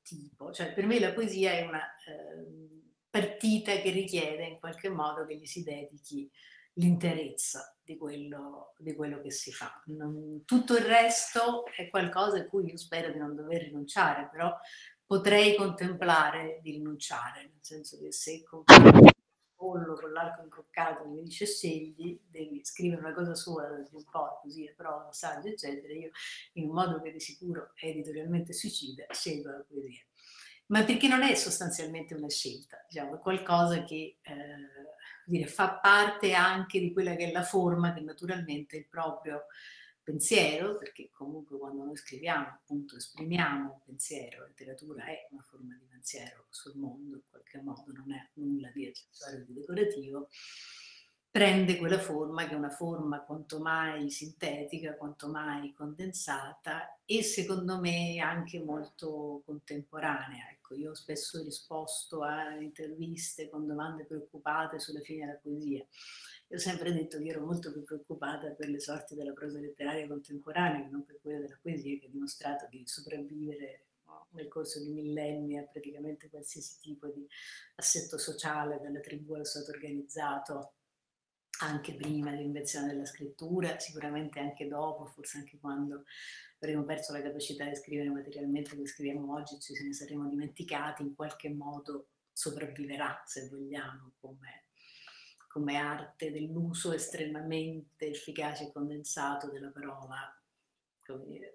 [SPEAKER 2] tipo, cioè per me la poesia è una partita che richiede in qualche modo che gli si dedichi l'interezza di quello che si fa. Tutto il resto è qualcosa a cui io spero di non dover rinunciare, però potrei contemplare di rinunciare, nel senso che se con pollo con l'arco incoccato mi dice scegli, devi scrivere una cosa sola, un po' così, però saggio, eccetera, io in un modo che di sicuro è editorialmente suicida, scelgo la poesia. Ma perché non è sostanzialmente una scelta, diciamo, è qualcosa che dire, fa parte anche di quella che è la forma che naturalmente il proprio pensiero, perché comunque quando noi scriviamo appunto esprimiamo un pensiero, la letteratura è una forma di pensiero sul mondo, in qualche modo non è nulla di accessorio, di decorativo, prende quella forma che è una forma quanto mai sintetica, quanto mai condensata e secondo me anche molto contemporanea. Ecco, io ho spesso risposto a interviste con domande preoccupate sulla fine della poesia. Io ho sempre detto che ero molto più preoccupata per le sorti della prosa letteraria contemporanea che non per quella della poesia, che ha dimostrato di sopravvivere, no, nel corso di millenni a praticamente qualsiasi tipo di assetto sociale, dalla tribù al stato organizzato, anche prima dell'invenzione della scrittura, sicuramente anche dopo, forse anche quando avremo perso la capacità di scrivere materialmente come scriviamo oggi, ci se ne saremo dimenticati, in qualche modo sopravviverà, se vogliamo, come arte dell'uso estremamente efficace e condensato della parola. Come dire.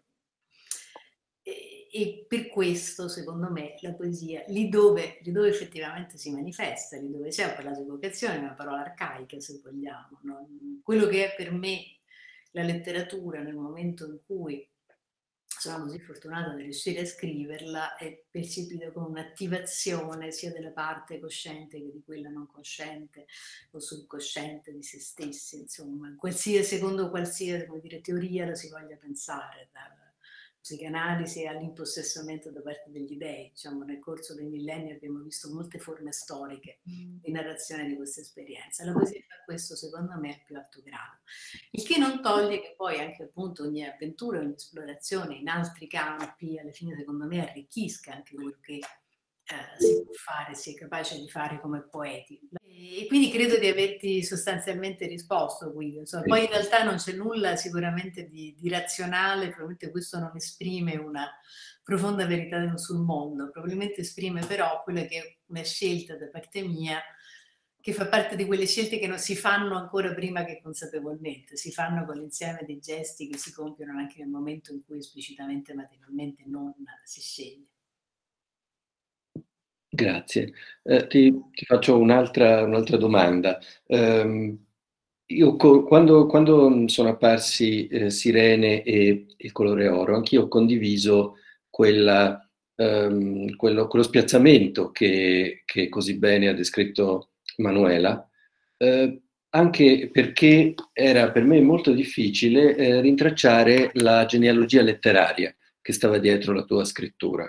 [SPEAKER 2] E per questo, secondo me, la poesia, lì dove effettivamente si manifesta, lì dove c'è, ho parlato di vocazione, è una parola arcaica, se vogliamo, no? Quello che è per me la letteratura nel momento in cui sono così fortunata di riuscire a scriverla è percepita come un'attivazione sia della parte cosciente che di quella non cosciente o subconsciente di se stessi, insomma, secondo qualsiasi, come dire, teoria la si voglia pensare, dalla psicanalisi all'impossessamento da parte degli dei. Diciamo, nel corso dei millenni abbiamo visto molte forme storiche di narrazione di questa esperienza. La poesia fa questo, secondo me, a più alto grado. Il che non toglie che poi anche appunto ogni avventura, ogni esplorazione in altri campi, alla fine secondo me arricchisca anche quello che si può fare, si è capace di fare come poeti. E quindi credo di averti sostanzialmente risposto, Guido. Insomma, poi in realtà non c'è nulla sicuramente di razionale, probabilmente questo non esprime una profonda verità sul mondo, probabilmente esprime però quella che è una scelta da parte mia, che fa parte di quelle scelte che non si fanno ancora prima che consapevolmente, si fanno con l'insieme dei gesti che si compiono anche nel momento in cui esplicitamente, materialmente non si sceglie.
[SPEAKER 3] Grazie. Ti faccio un'altra domanda. Io quando sono apparsi Sirene e Il colore oro, anch'io ho condiviso quello spiazzamento che così bene ha descritto Manuela, anche perché era per me molto difficile rintracciare la genealogia letteraria che stava dietro la tua scrittura.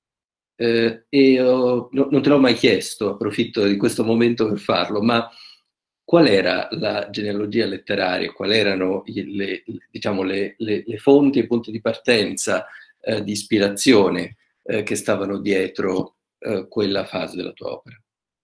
[SPEAKER 3] Non te l'ho mai chiesto, approfitto di questo momento per farlo, ma qual era la genealogia letteraria, quali erano diciamo, le fonti e i punti di partenza di ispirazione che stavano dietro quella fase della tua opera?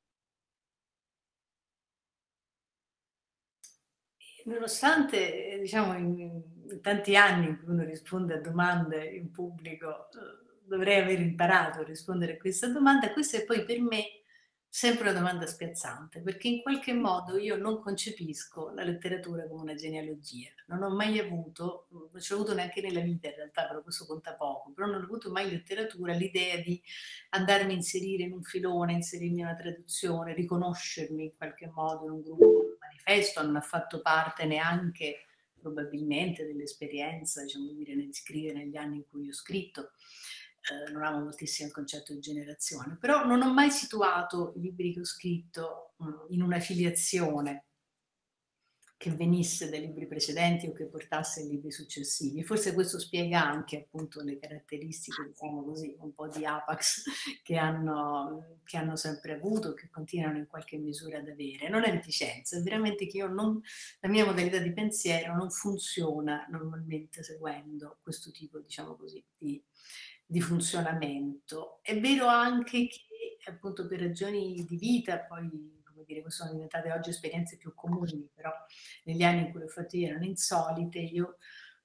[SPEAKER 2] Nonostante, diciamo, in tanti anni in cui uno risponde a domande in pubblico, dovrei aver imparato a rispondere a questa domanda, questa è poi per me sempre una domanda spiazzante, perché in qualche modo io non concepisco la letteratura come una genealogia. Non ho mai avuto, non ci ho avuto neanche nella vita in realtà, però questo conta poco, però non ho avuto mai in letteratura l'idea di andarmi a inserire in un filone, inserirmi in una traduzione, riconoscermi in qualche modo in un gruppo, un manifesto, non ha fatto parte neanche probabilmente dell'esperienza, diciamo dire, nel scrivere negli anni in cui ho scritto. Non amo moltissimo il concetto di generazione, però non ho mai situato i libri che ho scritto in una filiazione che venisse dai libri precedenti o che portasse ai libri successivi. Forse questo spiega anche appunto le caratteristiche, diciamo così, un po' di apax che hanno sempre avuto, che continuano in qualche misura ad avere. Non è reticenza, è veramente che la mia modalità di pensiero non funziona normalmente seguendo questo tipo, diciamo così, di funzionamento. È vero anche che appunto per ragioni di vita, poi come dire, queste sono diventate oggi esperienze più comuni, però negli anni in cui le ho fatte io erano insolite. Io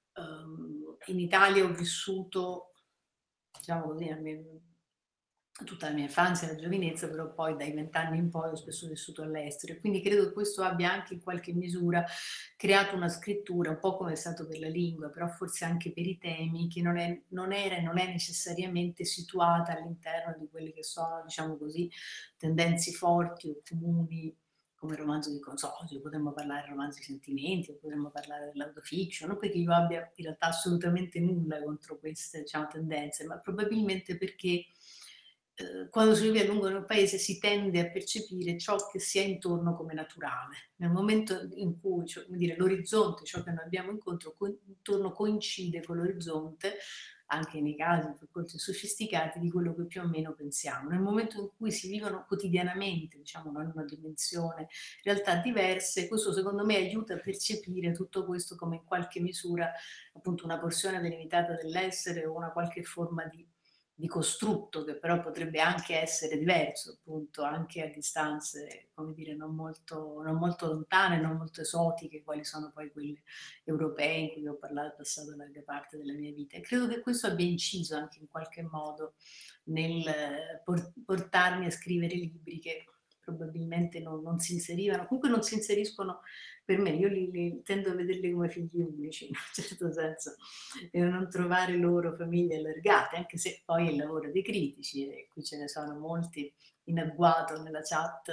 [SPEAKER 2] in Italia ho vissuto, diciamo così, tutta la mia infanzia e la giovinezza, però poi dai 20 anni in poi ho spesso vissuto all'estero, e quindi credo che questo abbia anche in qualche misura creato una scrittura, un po' come è stato per la lingua, però forse anche per i temi, che non è necessariamente situata all'interno di quelle che sono, diciamo così, tendenze forti o comuni, come il romanzo di consorzio. Potremmo parlare di romanzi di sentimenti, potremmo parlare dell'autofiction, non perché io abbia in realtà assolutamente nulla contro queste, diciamo, tendenze, ma probabilmente perché quando si vive a lungo nel paese si tende a percepire ciò che si è intorno come naturale. Nel momento in cui, cioè, come dire, l'orizzonte, ciò che noi abbiamo intorno coincide con l'orizzonte, anche nei casi più colti e sofisticati, di quello che più o meno pensiamo. Nel momento in cui si vivono quotidianamente, diciamo, in una dimensione, realtà diverse, questo secondo me aiuta a percepire tutto questo come in qualche misura appunto una porzione delimitata dell'essere o una qualche forma di costrutto, che però potrebbe anche essere diverso, appunto, anche a distanze, come dire, non molto lontane, non molto esotiche, quali sono poi quelle europee in cui ho passato larga parte della mia vita. E credo che questo abbia inciso anche in qualche modo nel portarmi a scrivere libri che probabilmente non si inserivano, comunque non si inseriscono per me. Io tendo a vederli come figli unici, in un certo senso, e a non trovare loro famiglie allargate, anche se poi è il lavoro dei critici, e qui ce ne sono molti in agguato nella chat,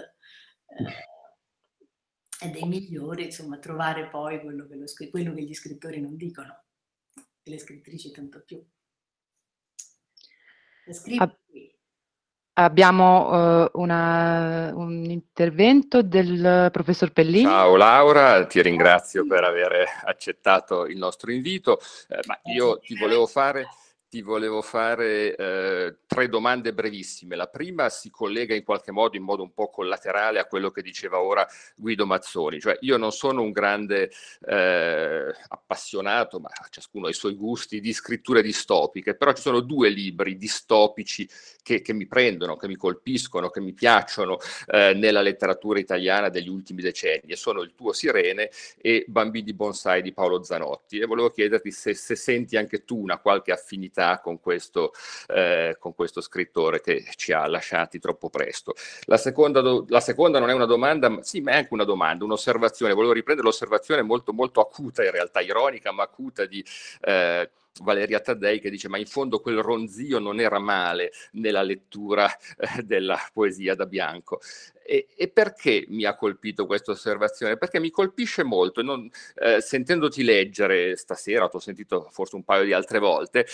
[SPEAKER 2] e dei migliori, insomma, trovare poi quello che gli scrittori non dicono, e le scrittrici tanto più.
[SPEAKER 1] Ab- Abbiamo un intervento del professor Pellini.
[SPEAKER 4] Ciao Laura, ti ringrazio per aver accettato il nostro invito. Ma io ti volevo fare 3 domande brevissime. La prima si collega in qualche modo, in modo un po' collaterale, a quello che diceva ora Guido Mazzoni. Cioè, io non sono un grande appassionato, ma ciascuno ha i suoi gusti, di scritture distopiche, però ci sono 2 libri distopici che mi prendono, che mi colpiscono, che mi piacciono nella letteratura italiana degli ultimi decenni, e sono Il tuo Sirene e Bambini Bonsai di Paolo Zanotti. E volevo chiederti se senti anche tu una qualche affinità con questo scrittore che ci ha lasciati troppo presto. La seconda non è una domanda, ma sì, ma è anche una domanda, un'osservazione. Volevo riprendere l'osservazione molto, molto acuta, in realtà ironica, ma acuta, di Valeria Taddei, che dice: ma in fondo quel ronzio non era male nella lettura della poesia da Bianco. E perché mi ha colpito questa osservazione? Perché mi colpisce molto, sentendoti leggere stasera, t'ho sentito forse un paio di altre volte,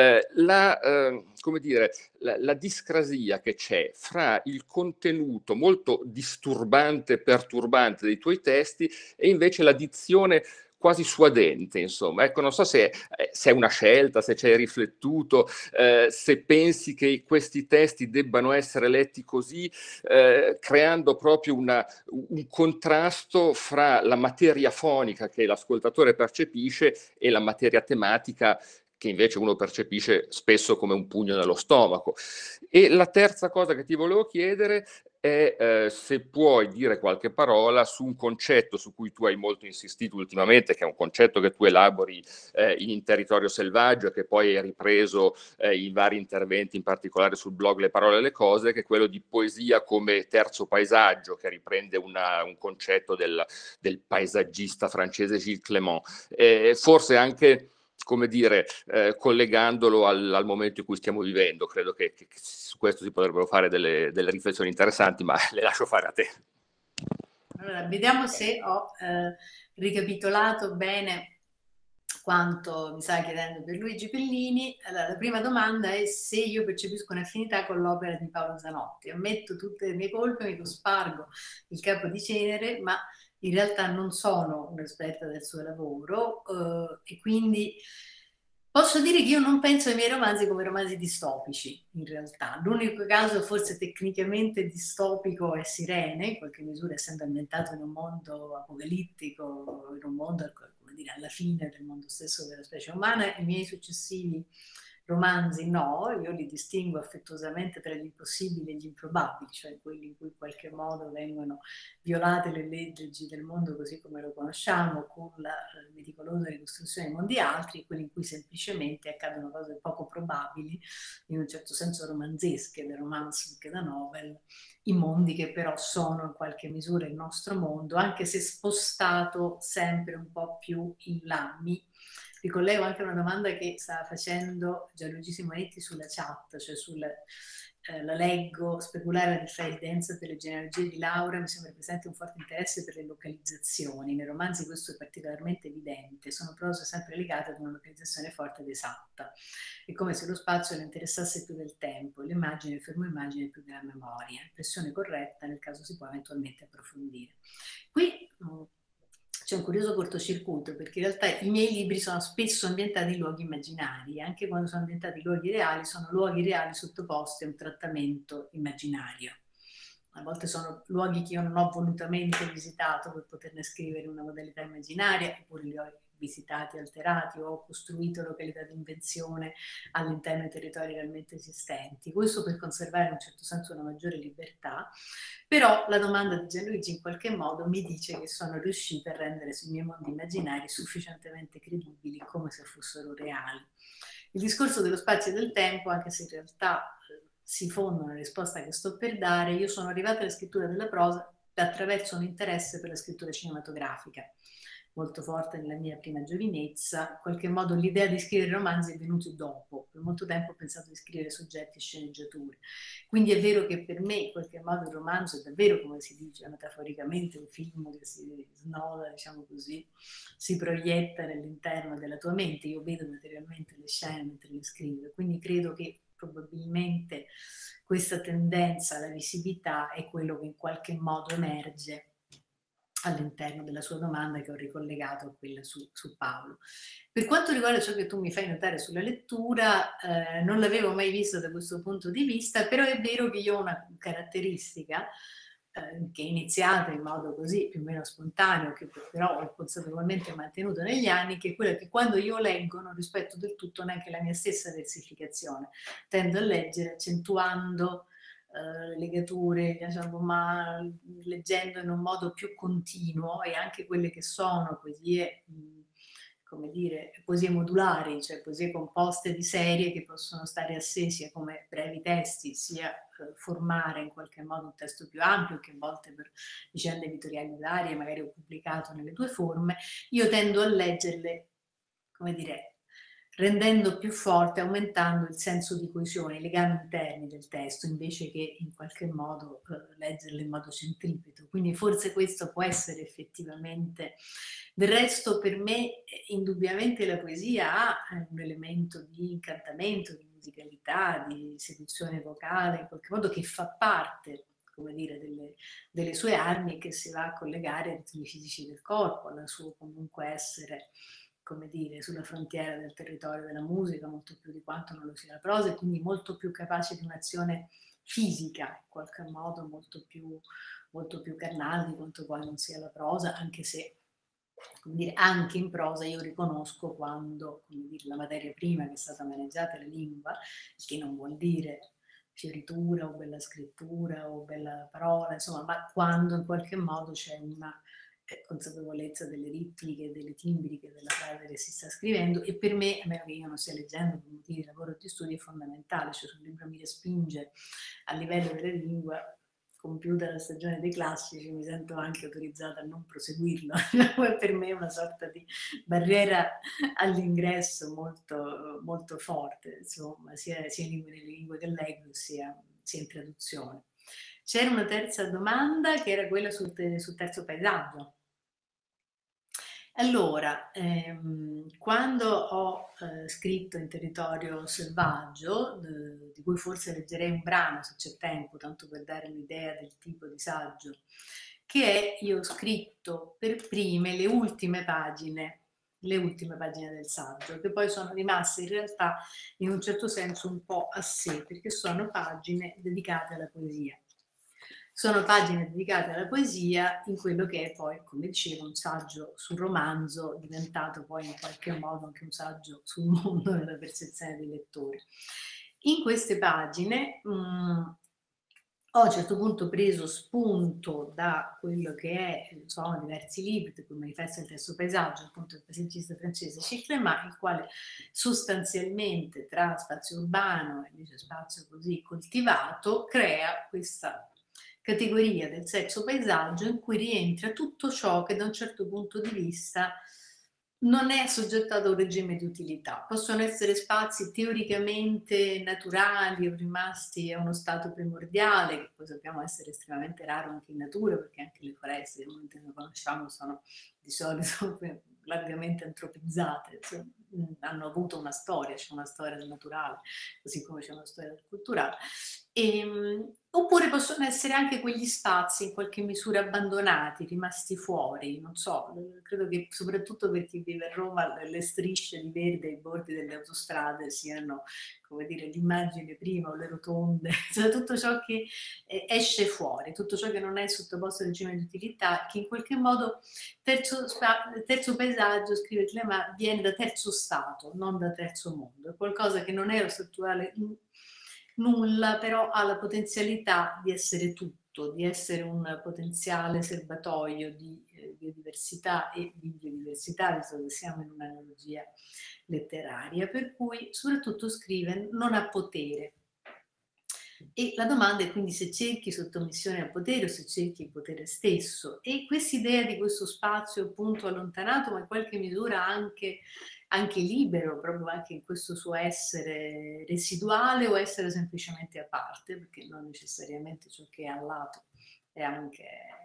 [SPEAKER 4] come dire, la discrasia che c'è fra il contenuto molto disturbante, perturbante dei tuoi testi, e invece la dizione quasi suadente, insomma. Ecco, non so se è una scelta, se ci hai riflettuto, se pensi che questi testi debbano essere letti così, creando proprio un contrasto fra la materia fonica che l'ascoltatore percepisce e la materia tematica che invece uno percepisce spesso come un pugno nello stomaco. E la terza cosa che ti volevo chiedere è se puoi dire qualche parola su un concetto su cui tu hai molto insistito ultimamente, che è un concetto che tu elabori in Territorio Selvaggio e che poi hai ripreso in vari interventi, in particolare sul blog Le Parole e le Cose, che è quello di poesia come terzo paesaggio, che riprende un concetto del paesaggista francese Gilles Clément. Forse anche, come dire, collegandolo al momento in cui stiamo vivendo. Credo che su questo si potrebbero fare delle riflessioni interessanti, ma le lascio fare a te.
[SPEAKER 2] Allora, vediamo se ho ricapitolato bene quanto mi stai chiedendo per Luigi Pellini. Allora, la prima domanda è se io percepisco un'affinità con l'opera di Paolo Zanotti. Ammetto tutte le mie colpe, mi cospargo il capo di cenere, ma in realtà non sono un'esperta del suo lavoro, e quindi posso dire che io non penso ai miei romanzi come romanzi distopici, in realtà. L'unico caso forse tecnicamente distopico è Sirene, in qualche misura essendo ambientato in un mondo apocalittico, in un mondo, come dire, alla fine del mondo stesso della specie umana. I miei successivi romanzi no, io li distingo affettuosamente tra gli impossibili e gli improbabili, cioè quelli in cui in qualche modo vengono violate le leggi del mondo così come lo conosciamo, con la meticolosa ricostruzione dei mondi altri, quelli in cui semplicemente accadono cose poco probabili, in un certo senso romanzesche, da romance che da novel, i mondi che però sono in qualche misura il nostro mondo, anche se spostato sempre un po' più in là. Mi ricollego anche a una domanda che stava facendo Gianluigi Simonetti sulla chat, cioè la leggo, speculare la differenza delle genealogie di Laura, mi sembra presente un forte interesse per le localizzazioni. Nei romanzi questo è particolarmente evidente, sono prose sempre legate ad una localizzazione forte ed esatta. È come se lo spazio le interessasse più del tempo, l'immagine, il fermo immagine più della memoria. Impressione corretta, nel caso si può eventualmente approfondire. Qui c'è un curioso cortocircuito, perché in realtà i miei libri sono spesso ambientati in luoghi immaginari, anche quando sono ambientati in luoghi reali, sono luoghi reali sottoposti a un trattamento immaginario. A volte sono luoghi che io non ho volutamente visitato per poterne scrivere una modalità immaginaria, oppure li ho visitati, alterati, o ho costruito località di invenzione all'interno dei territori realmente esistenti. Questo per conservare in un certo senso una maggiore libertà. Però la domanda di Gianluigi in qualche modo mi dice che sono riuscita a rendere i miei mondi immaginari sufficientemente credibili come se fossero reali. Il discorso dello spazio e del tempo, anche se in realtà si fonda una risposta che sto per dare, io sono arrivata alla scrittura della prosa attraverso un interesse per la scrittura cinematografica molto forte nella mia prima giovinezza. In qualche modo l'idea di scrivere romanzi è venuta dopo. Per molto tempo ho pensato di scrivere soggetti e sceneggiature. Quindi è vero che per me in qualche modo il romanzo è davvero, come si dice metaforicamente, un film che si snoda, diciamo così, si proietta nell'interno della tua mente. Io vedo materialmente le scene mentre le scrivo, quindi credo che probabilmente questa tendenza alla visività è quello che in qualche modo emerge all'interno della sua domanda, che ho ricollegato a quella su Paolo. Per quanto riguarda ciò che tu mi fai notare sulla lettura, non l'avevo mai visto da questo punto di vista, però è vero che io ho una caratteristica che è iniziata in modo così più o meno spontaneo, che però ho consapevolmente mantenuto negli anni, che è quella che quando io leggo non rispetto del tutto neanche la mia stessa versificazione. Tendo a leggere accentuando le legature, diciamo, ma leggendo in un modo più continuo, e anche quelle che sono poesie, come dire, poesie modulari, cioè poesie composte di serie che possono stare a sé sia come brevi testi, sia formare in qualche modo un testo più ampio, che a volte per vicende editoriali varie magari ho pubblicato nelle due forme. Io tendo a leggerle, come dire, rendendo più forte, aumentando il senso di coesione, i legami interni del testo, invece che in qualche modo leggerlo in modo centripeto. Quindi forse questo può essere effettivamente. Del resto per me indubbiamente la poesia ha un elemento di incantamento, di musicalità, di seduzione vocale, in qualche modo che fa parte, come dire, delle sue armi, che si va a collegare ai ritmi fisici del corpo, al suo comunque essere, come dire, sulla frontiera del territorio della musica, molto più di quanto non lo sia la prosa, e quindi molto più capace di un'azione fisica, in qualche modo molto più carnale di quanto poi non sia la prosa, anche se, come dire, anche in prosa io riconosco quando, come dire, la materia prima che è stata maneggiata è la lingua, il che non vuol dire fioritura o bella scrittura o bella parola, insomma, ma quando in qualche modo c'è una consapevolezza delle ritmiche, delle timbriche della frase che si sta scrivendo. E per me, a meno che io non stia leggendo per motivi di lavoro o di studio, è fondamentale, cioè se un libro mi respinge a livello della lingua, compiuta la stagione dei classici, mi sento anche autorizzata a non proseguirlo. Per me è una sorta di barriera all'ingresso molto, molto forte, insomma, sia nelle lingue che leggo, sia in traduzione. C'era una terza domanda che era quella sul terzo paesaggio. Allora, quando ho scritto In territorio selvaggio, di cui forse leggerei un brano se c'è tempo, tanto per dare un'idea del tipo di saggio che io ho scritto per prime le ultime pagine del saggio, che poi sono rimaste in realtà in un certo senso un po' a sé, perché sono pagine dedicate alla poesia. Sono pagine dedicate alla poesia in quello che è poi, come dicevo, un saggio sul romanzo, diventato poi in qualche modo anche un saggio sul mondo nella percezione dei lettori. In queste pagine ho a un certo punto preso spunto da quello che sono diversi libri, tra cui il Manifesto del terzo paesaggio, appunto del paesaggista francese Gilles Clément, il quale sostanzialmente tra spazio urbano e invece spazio così coltivato crea questa categoria del sexo paesaggio in cui rientra tutto ciò che da un certo punto di vista non è soggettato a un regime di utilità. Possono essere spazi teoricamente naturali o rimasti a uno stato primordiale, che poi sappiamo essere estremamente raro anche in natura, perché anche le foreste, nel momento che noi conosciamo, sono di solito largamente antropizzate, insomma, hanno avuto una storia, c'è una storia del naturale, così come c'è una storia del culturale. Oppure possono essere anche quegli spazi in qualche misura abbandonati, rimasti fuori, non so, credo che soprattutto per chi vive a Roma le strisce di verde ai bordi delle autostrade siano, come dire, l'immagine prima o le rotonde, cioè tutto ciò che esce fuori, tutto ciò che non è sottoposto al regime di utilità, che in qualche modo terzo paesaggio, scrive Clément, viene da terzo stato, non da terzo mondo, è qualcosa che non è lo statuale nulla, però ha la potenzialità di essere tutto, di essere un potenziale serbatoio di biodiversità e di biodiversità, visto che siamo in un'analogia letteraria, per cui soprattutto scrive non ha potere. E la domanda è quindi se cerchi sottomissione al potere o se cerchi il potere stesso. E quest'idea di questo spazio appunto allontanato, ma in qualche misura anche libero, proprio anche in questo suo essere residuale o essere semplicemente a parte, perché non necessariamente ciò che è a lato è anche,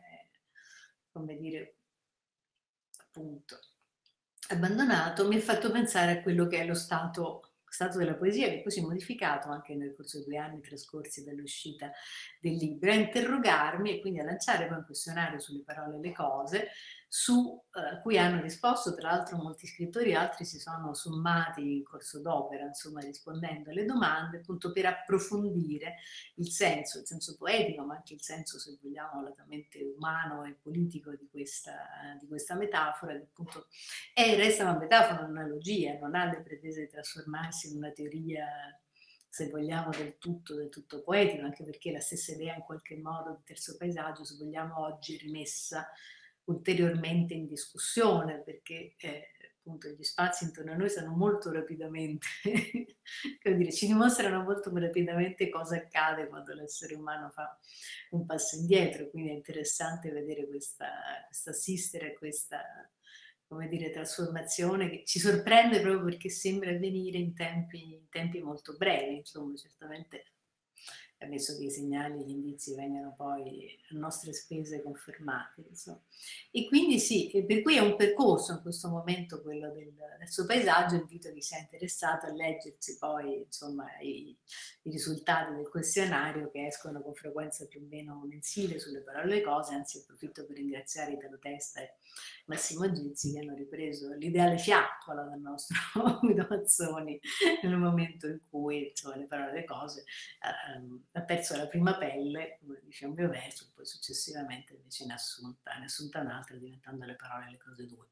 [SPEAKER 2] come dire, appunto, abbandonato, mi ha fatto pensare a quello che è lo stato della poesia, che poi si è modificato anche nel corso dei 2 anni trascorsi dall'uscita del libro, a interrogarmi e quindi a lanciare poi un questionario sulle parole e le cose, su cui hanno risposto tra l'altro molti scrittori, altri si sono sommati in corso d'opera, insomma rispondendo alle domande, appunto per approfondire il senso poetico, ma anche il senso, se vogliamo, latamente umano e politico di questa metafora, che appunto resta una metafora, un'analogia, non ha le pretese di trasformarsi in una teoria, se vogliamo, del tutto poetico, anche perché la stessa idea in qualche modo di terzo paesaggio, se vogliamo, oggi è rimessa ulteriormente in discussione, perché appunto gli spazi intorno a noi stanno molto rapidamente, come dire, ci dimostrano molto rapidamente cosa accade quando l'essere umano fa un passo indietro, quindi è interessante vedere questa assistere a questa, come dire, trasformazione che ci sorprende proprio perché sembra avvenire in tempi molto brevi, insomma, certamente ammesso che i segnali e gli indizi vengano poi a nostre spese confermati, insomma. E quindi sì, per cui è un percorso in questo momento quello del suo paesaggio, invito chi sia interessato a leggersi poi insomma i risultati del questionario che escono con frequenza più o meno mensile sulle parole e cose, anzi approfitto per ringraziare Italo Testa e Massimo Gizzi che hanno ripreso l'ideale fiaccola dal nostro Guido Mazzoni nel momento in cui insomma, le parole e le cose ha perso la prima pelle, come dice un mio verso, poi successivamente invece ne ha assunta un'altra, diventando le parole e le cose due.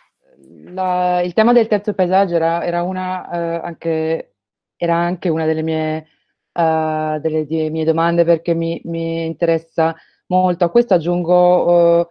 [SPEAKER 1] Il tema del terzo paesaggio era anche una delle mie domande, perché mi interessa molto. A questo aggiungo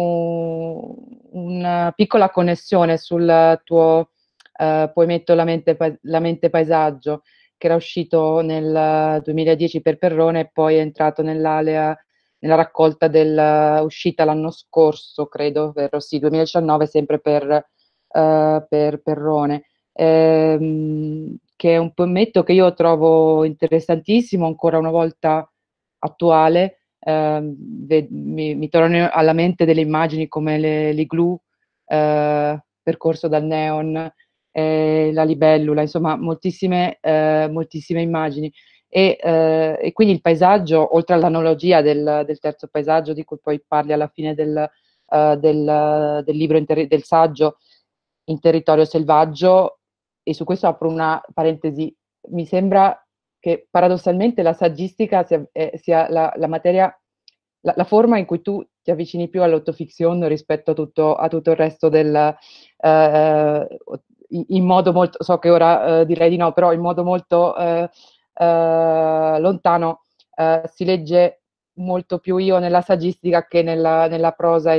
[SPEAKER 1] una piccola connessione sul tuo poemetto La mente paesaggio, che era uscito nel 2010 per Perrone e poi è entrato nella raccolta uscita l'anno scorso, credo, ovvero sì, 2019, sempre per Perrone, che è un poemetto che io trovo interessantissimo, ancora una volta attuale. Mi tornano alla mente delle immagini come l'igloo percorso dal neon, la libellula, insomma moltissime immagini. e quindi il paesaggio, oltre all'analogia del terzo paesaggio di cui poi parli alla fine del libro, del saggio, in territorio selvaggio, e su questo apro una parentesi, mi sembra che paradossalmente la saggistica sia la materia, la forma in cui tu ti avvicini più all'autofiction rispetto a tutto il resto in modo molto, so che ora direi di no, però in modo molto lontano si legge molto più io nella saggistica che nella prosa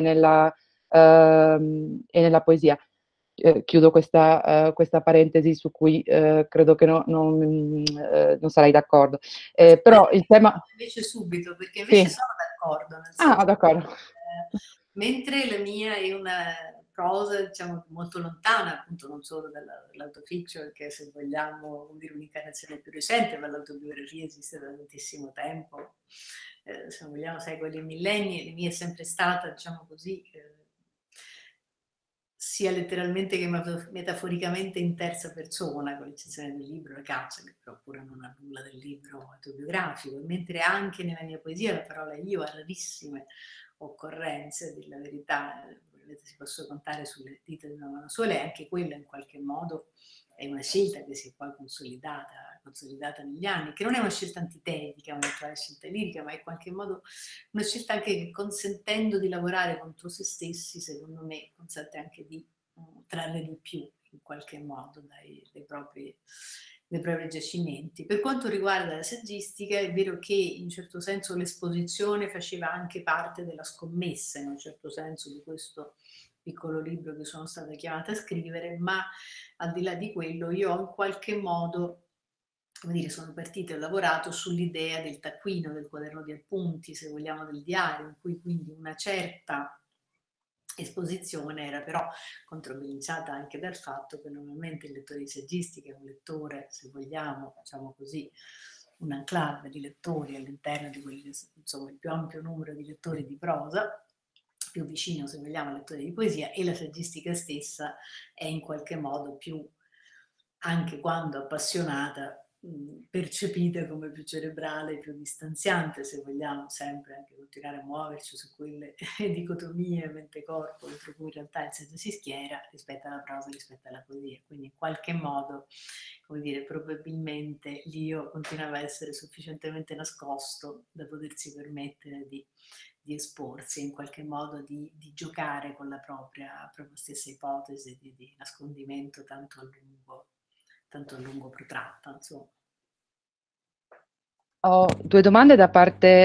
[SPEAKER 1] e nella poesia. Chiudo questa parentesi su cui credo che non sarai d'accordo. Però il tema...
[SPEAKER 2] Invece subito, perché invece
[SPEAKER 1] Sì.
[SPEAKER 2] sono d'accordo, nel
[SPEAKER 1] Ah,
[SPEAKER 2] senso
[SPEAKER 1] d'accordo.
[SPEAKER 2] mentre la mia è una prosa, diciamo, molto lontana, appunto, non solo dall'autofiction, che se vogliamo dire un'incarnazione più recente, ma l'autobiografia esiste da tantissimo tempo, se vogliamo secoli e millenni, la mia è sempre stata, diciamo così, sia letteralmente che metaforicamente in terza persona, con l'eccezione del libro La caccia, che però pure non ha nulla del libro autobiografico, mentre anche nella mia poesia la parola io ha rarissime occorrenze, a dire la verità, si possono contare sulle dita di una mano sola, e anche quella in qualche modo è una scelta che si è poi consolidata negli anni, che non è una scelta antitetica, una scelta lirica, ma è in qualche modo una scelta anche che, consentendo di lavorare contro se stessi, secondo me consente anche di trarre di più in qualche modo dai propri giacimenti. Per quanto riguarda la saggistica, è vero che in un certo senso l'esposizione faceva anche parte della scommessa, in un certo senso, di questo piccolo libro che sono stata chiamata a scrivere, ma al di là di quello io ho in qualche modo, come dire, sono partita e ho lavorato sull'idea del taccuino, del quaderno di appunti, se vogliamo, del diario, in cui quindi una certa esposizione era però controbilanciata anche dal fatto che normalmente il lettore di saggistica è un lettore, se vogliamo, diciamo così, un enclave di lettori all'interno di quelli, insomma, il più ampio numero di lettori di prosa, più vicino, se vogliamo, al lettore di poesia, e la saggistica stessa è in qualche modo più, anche quando appassionata, percepita come più cerebrale, più distanziante, se vogliamo sempre anche continuare a muoverci su quelle dicotomie mente-corpo entro cui in realtà il saggio si schiera rispetto alla prosa, rispetto alla poesia. Quindi in qualche modo, come dire, probabilmente l'io continuava a essere sufficientemente nascosto da potersi permettere di esporsi, in qualche modo di giocare con la propria stessa ipotesi di nascondimento tanto a lungo protratta, insomma.
[SPEAKER 1] Ho due domande da parte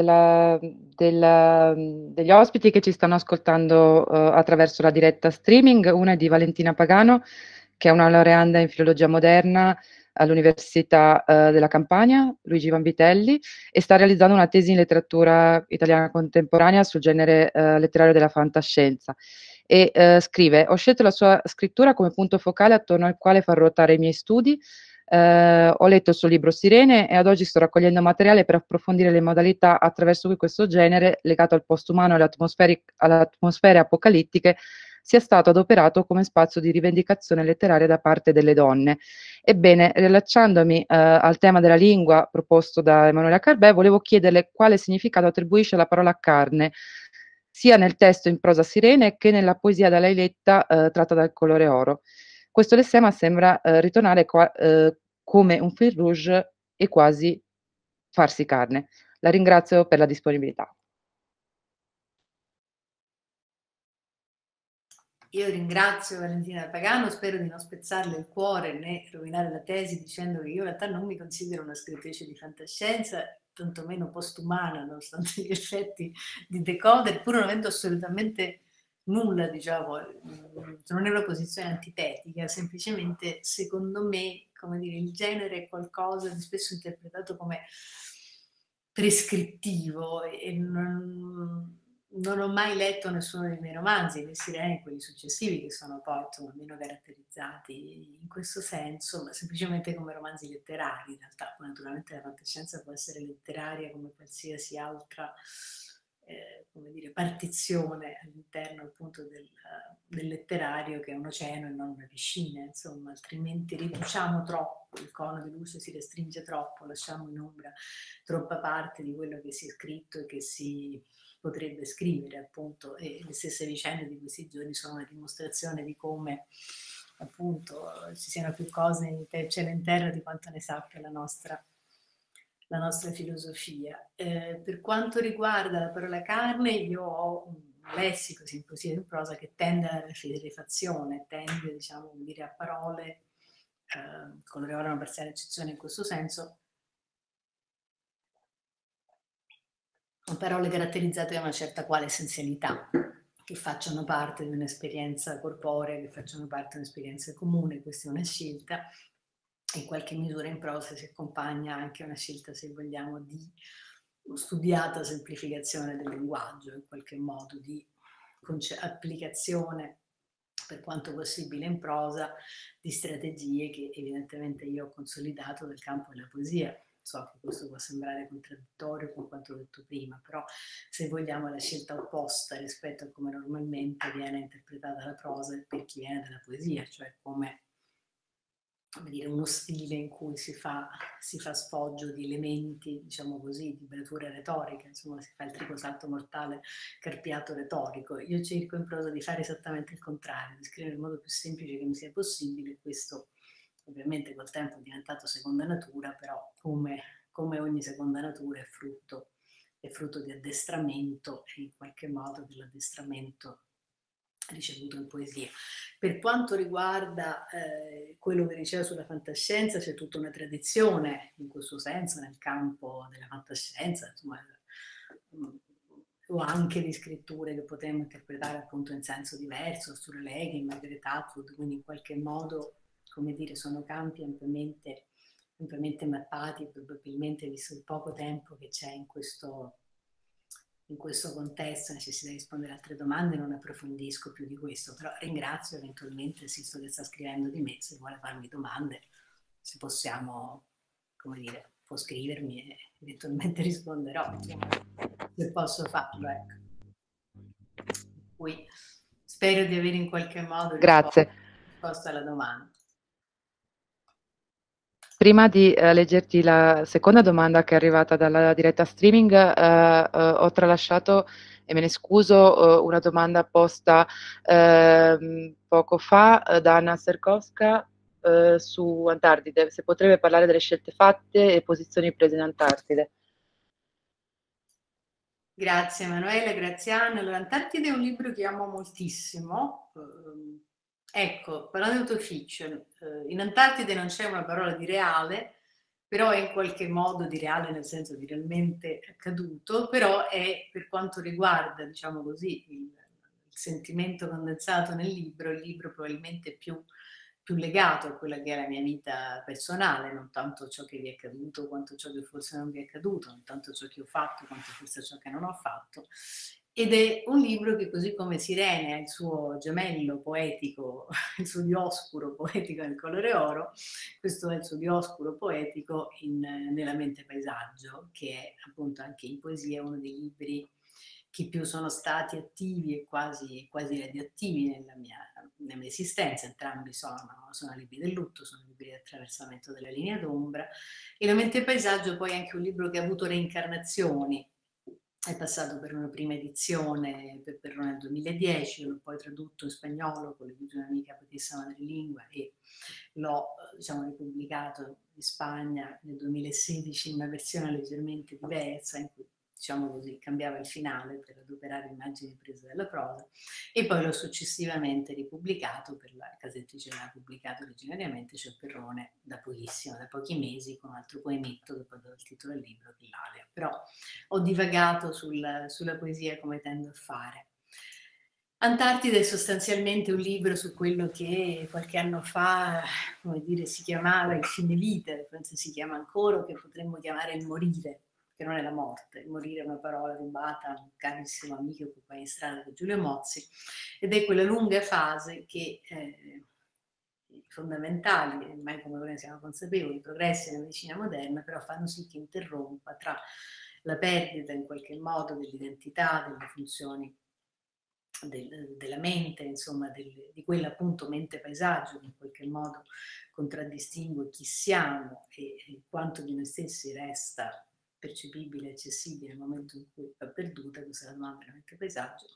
[SPEAKER 1] degli ospiti che ci stanno ascoltando attraverso la diretta streaming. Una è di Valentina Pagano, che è una laureanda in filologia moderna all'Università della Campania, Luigi Vanvitelli, e sta realizzando una tesi in letteratura italiana contemporanea sul genere letterario della fantascienza. E scrive: ho scelto la sua scrittura come punto focale attorno al quale far ruotare i miei studi. Ho letto il suo libro Sirene e ad oggi sto raccogliendo materiale per approfondire le modalità attraverso cui questo genere, legato al postumano e alle atmosfere apocalittiche, sia stato adoperato come spazio di rivendicazione letteraria da parte delle donne. Ebbene, rilacciandomi al tema della lingua proposto da Emanuela Carbè, volevo chiederle quale significato attribuisce alla parola carne, sia nel testo in prosa Sirene che nella poesia da lei letta tratta dal colore oro. Questo lessema sembra ritornare come un fil rouge e quasi farsi carne. La ringrazio per la disponibilità.
[SPEAKER 2] Io ringrazio Valentina Pagano, spero di non spezzarle il cuore né rovinare la tesi dicendo che io in realtà non mi considero una scrittrice di fantascienza, tantomeno postumana, nonostante gli effetti di Decoder, pur non avendo assolutamente nulla, diciamo, non è una posizione antitetica, semplicemente secondo me, come dire, il genere è qualcosa di spesso interpretato come prescrittivo e non ho mai letto nessuno dei miei romanzi, né Sirene, quelli successivi, che sono poi insomma, meno caratterizzati in questo senso, ma semplicemente come romanzi letterari. In realtà, naturalmente, la fantascienza può essere letteraria come qualsiasi altra come dire, partizione all'interno appunto del letterario, che è un oceano e non una piscina, insomma, altrimenti riduciamo troppo, il cono di luce si restringe troppo, lasciamo in ombra troppa parte di quello che si è scritto e che si potrebbe scrivere, appunto, e le stesse vicende di questi giorni sono una dimostrazione di come appunto ci siano più cose in cielo e in terra di quanto ne sappia la nostra filosofia. Per quanto riguarda la parola carne, io ho un lessico, sia in poesia che in prosa, che tende alla federefazione, tende, diciamo, a dire a parole, con le ore una parziale eccezione in questo senso, parole caratterizzate da una certa quale essenzialità, che facciano parte di un'esperienza corporea, che facciano parte di un'esperienza comune. Questa è una scelta. In qualche misura in prosa si accompagna anche una scelta, se vogliamo, di studiata semplificazione del linguaggio, in qualche modo di applicazione, per quanto possibile in prosa, di strategie che evidentemente io ho consolidato nel campo della poesia. So che questo può sembrare contraddittorio con quanto ho detto prima, però se vogliamo la scelta opposta rispetto a come normalmente viene interpretata la prosa per chi viene dalla poesia, cioè come dire, uno stile in cui si fa sfoggio di elementi, diciamo così, di bravura retorica, insomma si fa il tricosalto mortale carpiato retorico. Io cerco in prosa di fare esattamente il contrario, di scrivere nel modo più semplice che mi sia possibile. Questo ovviamente col tempo è diventato seconda natura, però come ogni seconda natura è frutto di addestramento, e in qualche modo dell'addestramento ricevuto in poesia. Per quanto riguarda quello che diceva sulla fantascienza, c'è tutta una tradizione in questo senso nel campo della fantascienza, insomma, o anche di scritture che potremmo interpretare appunto in senso diverso, Sturley, Margaret Atwood, quindi in qualche modo, come dire, sono campi ampiamente mappati, probabilmente visto il poco tempo che c'è in questo contesto, necessità di rispondere a altre domande, non approfondisco più di questo, però ringrazio eventualmente Sisto che sta scrivendo di me, se vuole farmi domande, se possiamo, come dire, può scrivermi e eventualmente risponderò, se posso farlo, ecco. Qui spero di avere in qualche modo risposto alla domanda.
[SPEAKER 1] Prima di leggerti la seconda domanda che è arrivata dalla diretta streaming, ho tralasciato, e me ne scuso, una domanda posta poco fa da Anna Serkowska su Antartide, se potrebbe parlare delle scelte fatte e posizioni prese in Antartide.
[SPEAKER 2] Grazie Emanuele, grazie Anna. Allora, Antartide è un libro che amo moltissimo. Ecco, parlando di autofiction, in Antartide non c'è una parola di reale, però è in qualche modo di reale nel senso di realmente accaduto, però è, per quanto riguarda, diciamo così, il sentimento condensato nel libro, il libro probabilmente più legato a quella che è la mia vita personale, non tanto ciò che vi è accaduto quanto ciò che forse non vi è accaduto, non tanto ciò che ho fatto quanto forse ciò che non ho fatto. Ed è un libro che, così come Sirene ha il suo gemello poetico, il suo Dioscuro poetico nel colore oro, questo è il suo Dioscuro poetico nella mente paesaggio, che è appunto anche in poesia uno dei libri che più sono stati attivi e quasi radioattivi nella mia esistenza. Entrambi sono libri del lutto, sono libri di attraversamento della linea d'ombra, e La mente paesaggio poi è anche un libro che ha avuto reincarnazioni. È passato per una prima edizione per nel 2010, l'ho poi tradotto in spagnolo con l'aiuto di un'amica poetessa madrelingua e l'ho ripubblicato in Spagna nel 2016 in una versione leggermente diversa, in cui, diciamo così, cambiava il finale per adoperare immagini prese dalla prosa, e poi l'ho successivamente ripubblicato per la casa editrice che l'ha pubblicato originariamente, cioè Perrone, da pochissimo, da pochi mesi, con un altro poemetto che poi do il titolo al libro, che l'Alia. Però ho divagato sulla poesia come tendo a fare. Antartide è sostanzialmente un libro su quello che qualche anno fa, come dire, si chiamava il fine vita, forse si chiama ancora, che potremmo chiamare il morire, che non è la morte. Il morire è una parola rubata a un carissimo amico che va in strada con Giulio Mozzi, ed è quella lunga fase che fondamentali, ormai come noi siamo consapevoli, i progressi della medicina moderna però fanno sì che interrompa tra la perdita in qualche modo dell'identità, delle funzioni della mente, insomma, di quella appunto mente-paesaggio che in qualche modo contraddistingue chi siamo e quanto di noi stessi resta percepibile e accessibile nel momento in cui va perduta, questa è la domanda della mente-paesaggio.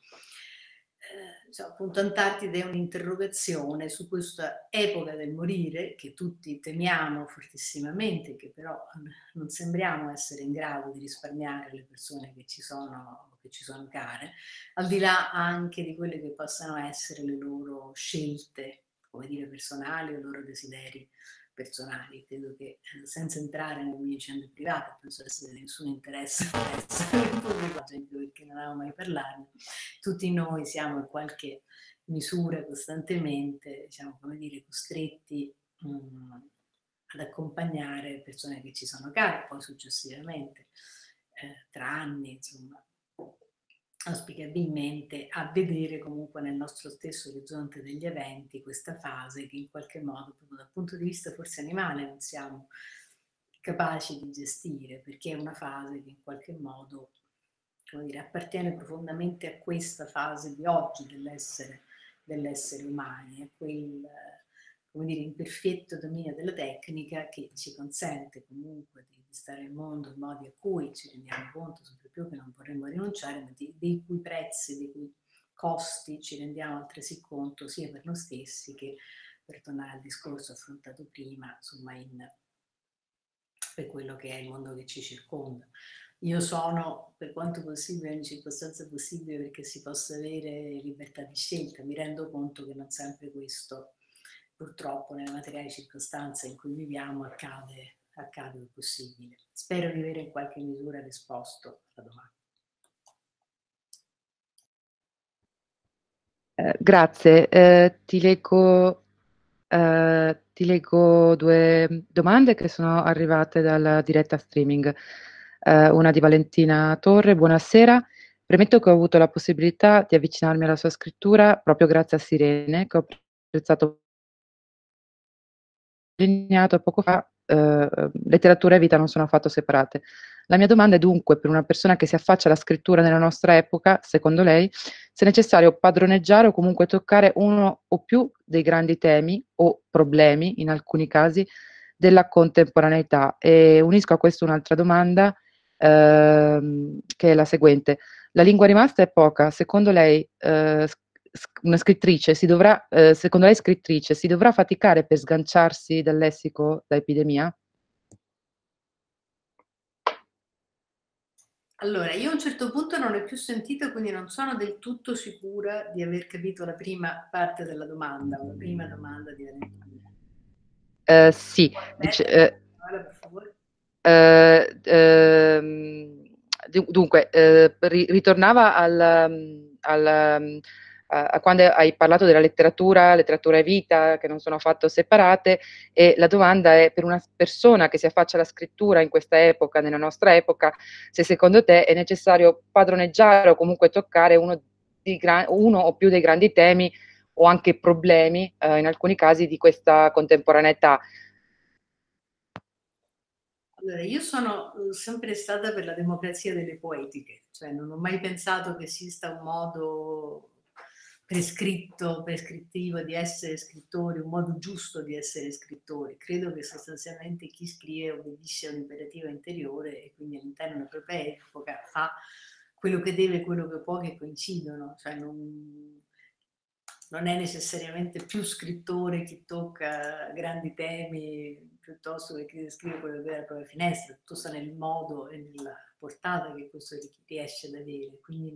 [SPEAKER 2] Appunto Antartide è un'interrogazione su questa epoca del morire che tutti temiamo fortissimamente, che però non sembriamo essere in grado di risparmiare le persone che ci sono care, al di là anche di quelle che possano essere le loro scelte, come dire, personali o i loro desideri personali. Credo che senza entrare nelle mie vicende private, penso essere di nessun interesse nel pubblico, perché non avevo mai parlarne, tutti noi siamo in qualche misura costantemente, diciamo, come dire, costretti ad accompagnare persone che ci sono care, poi successivamente, tra anni, insomma, auspicabilmente a vedere comunque nel nostro stesso orizzonte degli eventi questa fase che in qualche modo, proprio dal punto di vista forse animale, non siamo capaci di gestire, perché è una fase che in qualche modo, come dire, appartiene profondamente a questa fase di oggi dell'essere umani, a quel, come dire, imperfetto dominio della tecnica che ci consente comunque di stare al mondo in modi a cui ci rendiamo conto sempre più che non vorremmo rinunciare, ma dei cui prezzi, dei cui costi ci rendiamo altresì conto sia per noi stessi che, per tornare al discorso affrontato prima, insomma, per quello che è il mondo che ci circonda. Io sono, per quanto possibile, in circostanza possibile, perché si possa avere libertà di scelta. Mi rendo conto che non sempre questo, purtroppo, nelle materiali circostanze in cui viviamo, accade il possibile. Spero di avere in qualche misura risposto alla domanda.
[SPEAKER 1] Grazie, ti leggo due domande che sono arrivate dalla diretta streaming. Una di Valentina Torre, buonasera. Premetto che ho avuto la possibilità di avvicinarmi alla sua scrittura proprio grazie a Sirene, che ho apprezzato poco fa, letteratura e vita non sono affatto separate. La mia domanda è dunque, per una persona che si affaccia alla scrittura nella nostra epoca, secondo lei, se è necessario padroneggiare o comunque toccare uno o più dei grandi temi o problemi, in alcuni casi, della contemporaneità. E unisco a questo un'altra domanda, che è la seguente. La lingua rimasta è poca, secondo lei una scrittrice secondo lei scrittrice si dovrà faticare per sganciarsi dal lessico da epidemia?
[SPEAKER 2] Allora, io a un certo punto non l'ho più sentito, quindi non sono del tutto sicura di aver capito la prima parte della domanda, o la prima domanda di Valentina.
[SPEAKER 1] Sì,
[SPEAKER 2] Per favore.
[SPEAKER 1] Dunque, ritornava a quando hai parlato della letteratura e vita, che non sono affatto separate, e la domanda è, per una persona che si affaccia alla scrittura in questa epoca, nella nostra epoca, se secondo te è necessario padroneggiare o comunque toccare uno o più dei grandi temi o anche problemi, in alcuni casi, di questa contemporaneità.
[SPEAKER 2] Allora, io sono sempre stata per la democrazia delle poetiche, cioè non ho mai pensato che esista un modo prescrittivo di essere scrittori, un modo giusto di essere scrittori. Credo che sostanzialmente chi scrive obbedisce a un'imperativa interiore e quindi all'interno della propria epoca fa quello che deve e quello che può, che coincidono, cioè non è necessariamente più scrittore chi tocca grandi temi piuttosto che chi scrive quello che vede alla propria finestra, tutto sta nel modo e nella portata che questo riesce ad avere, quindi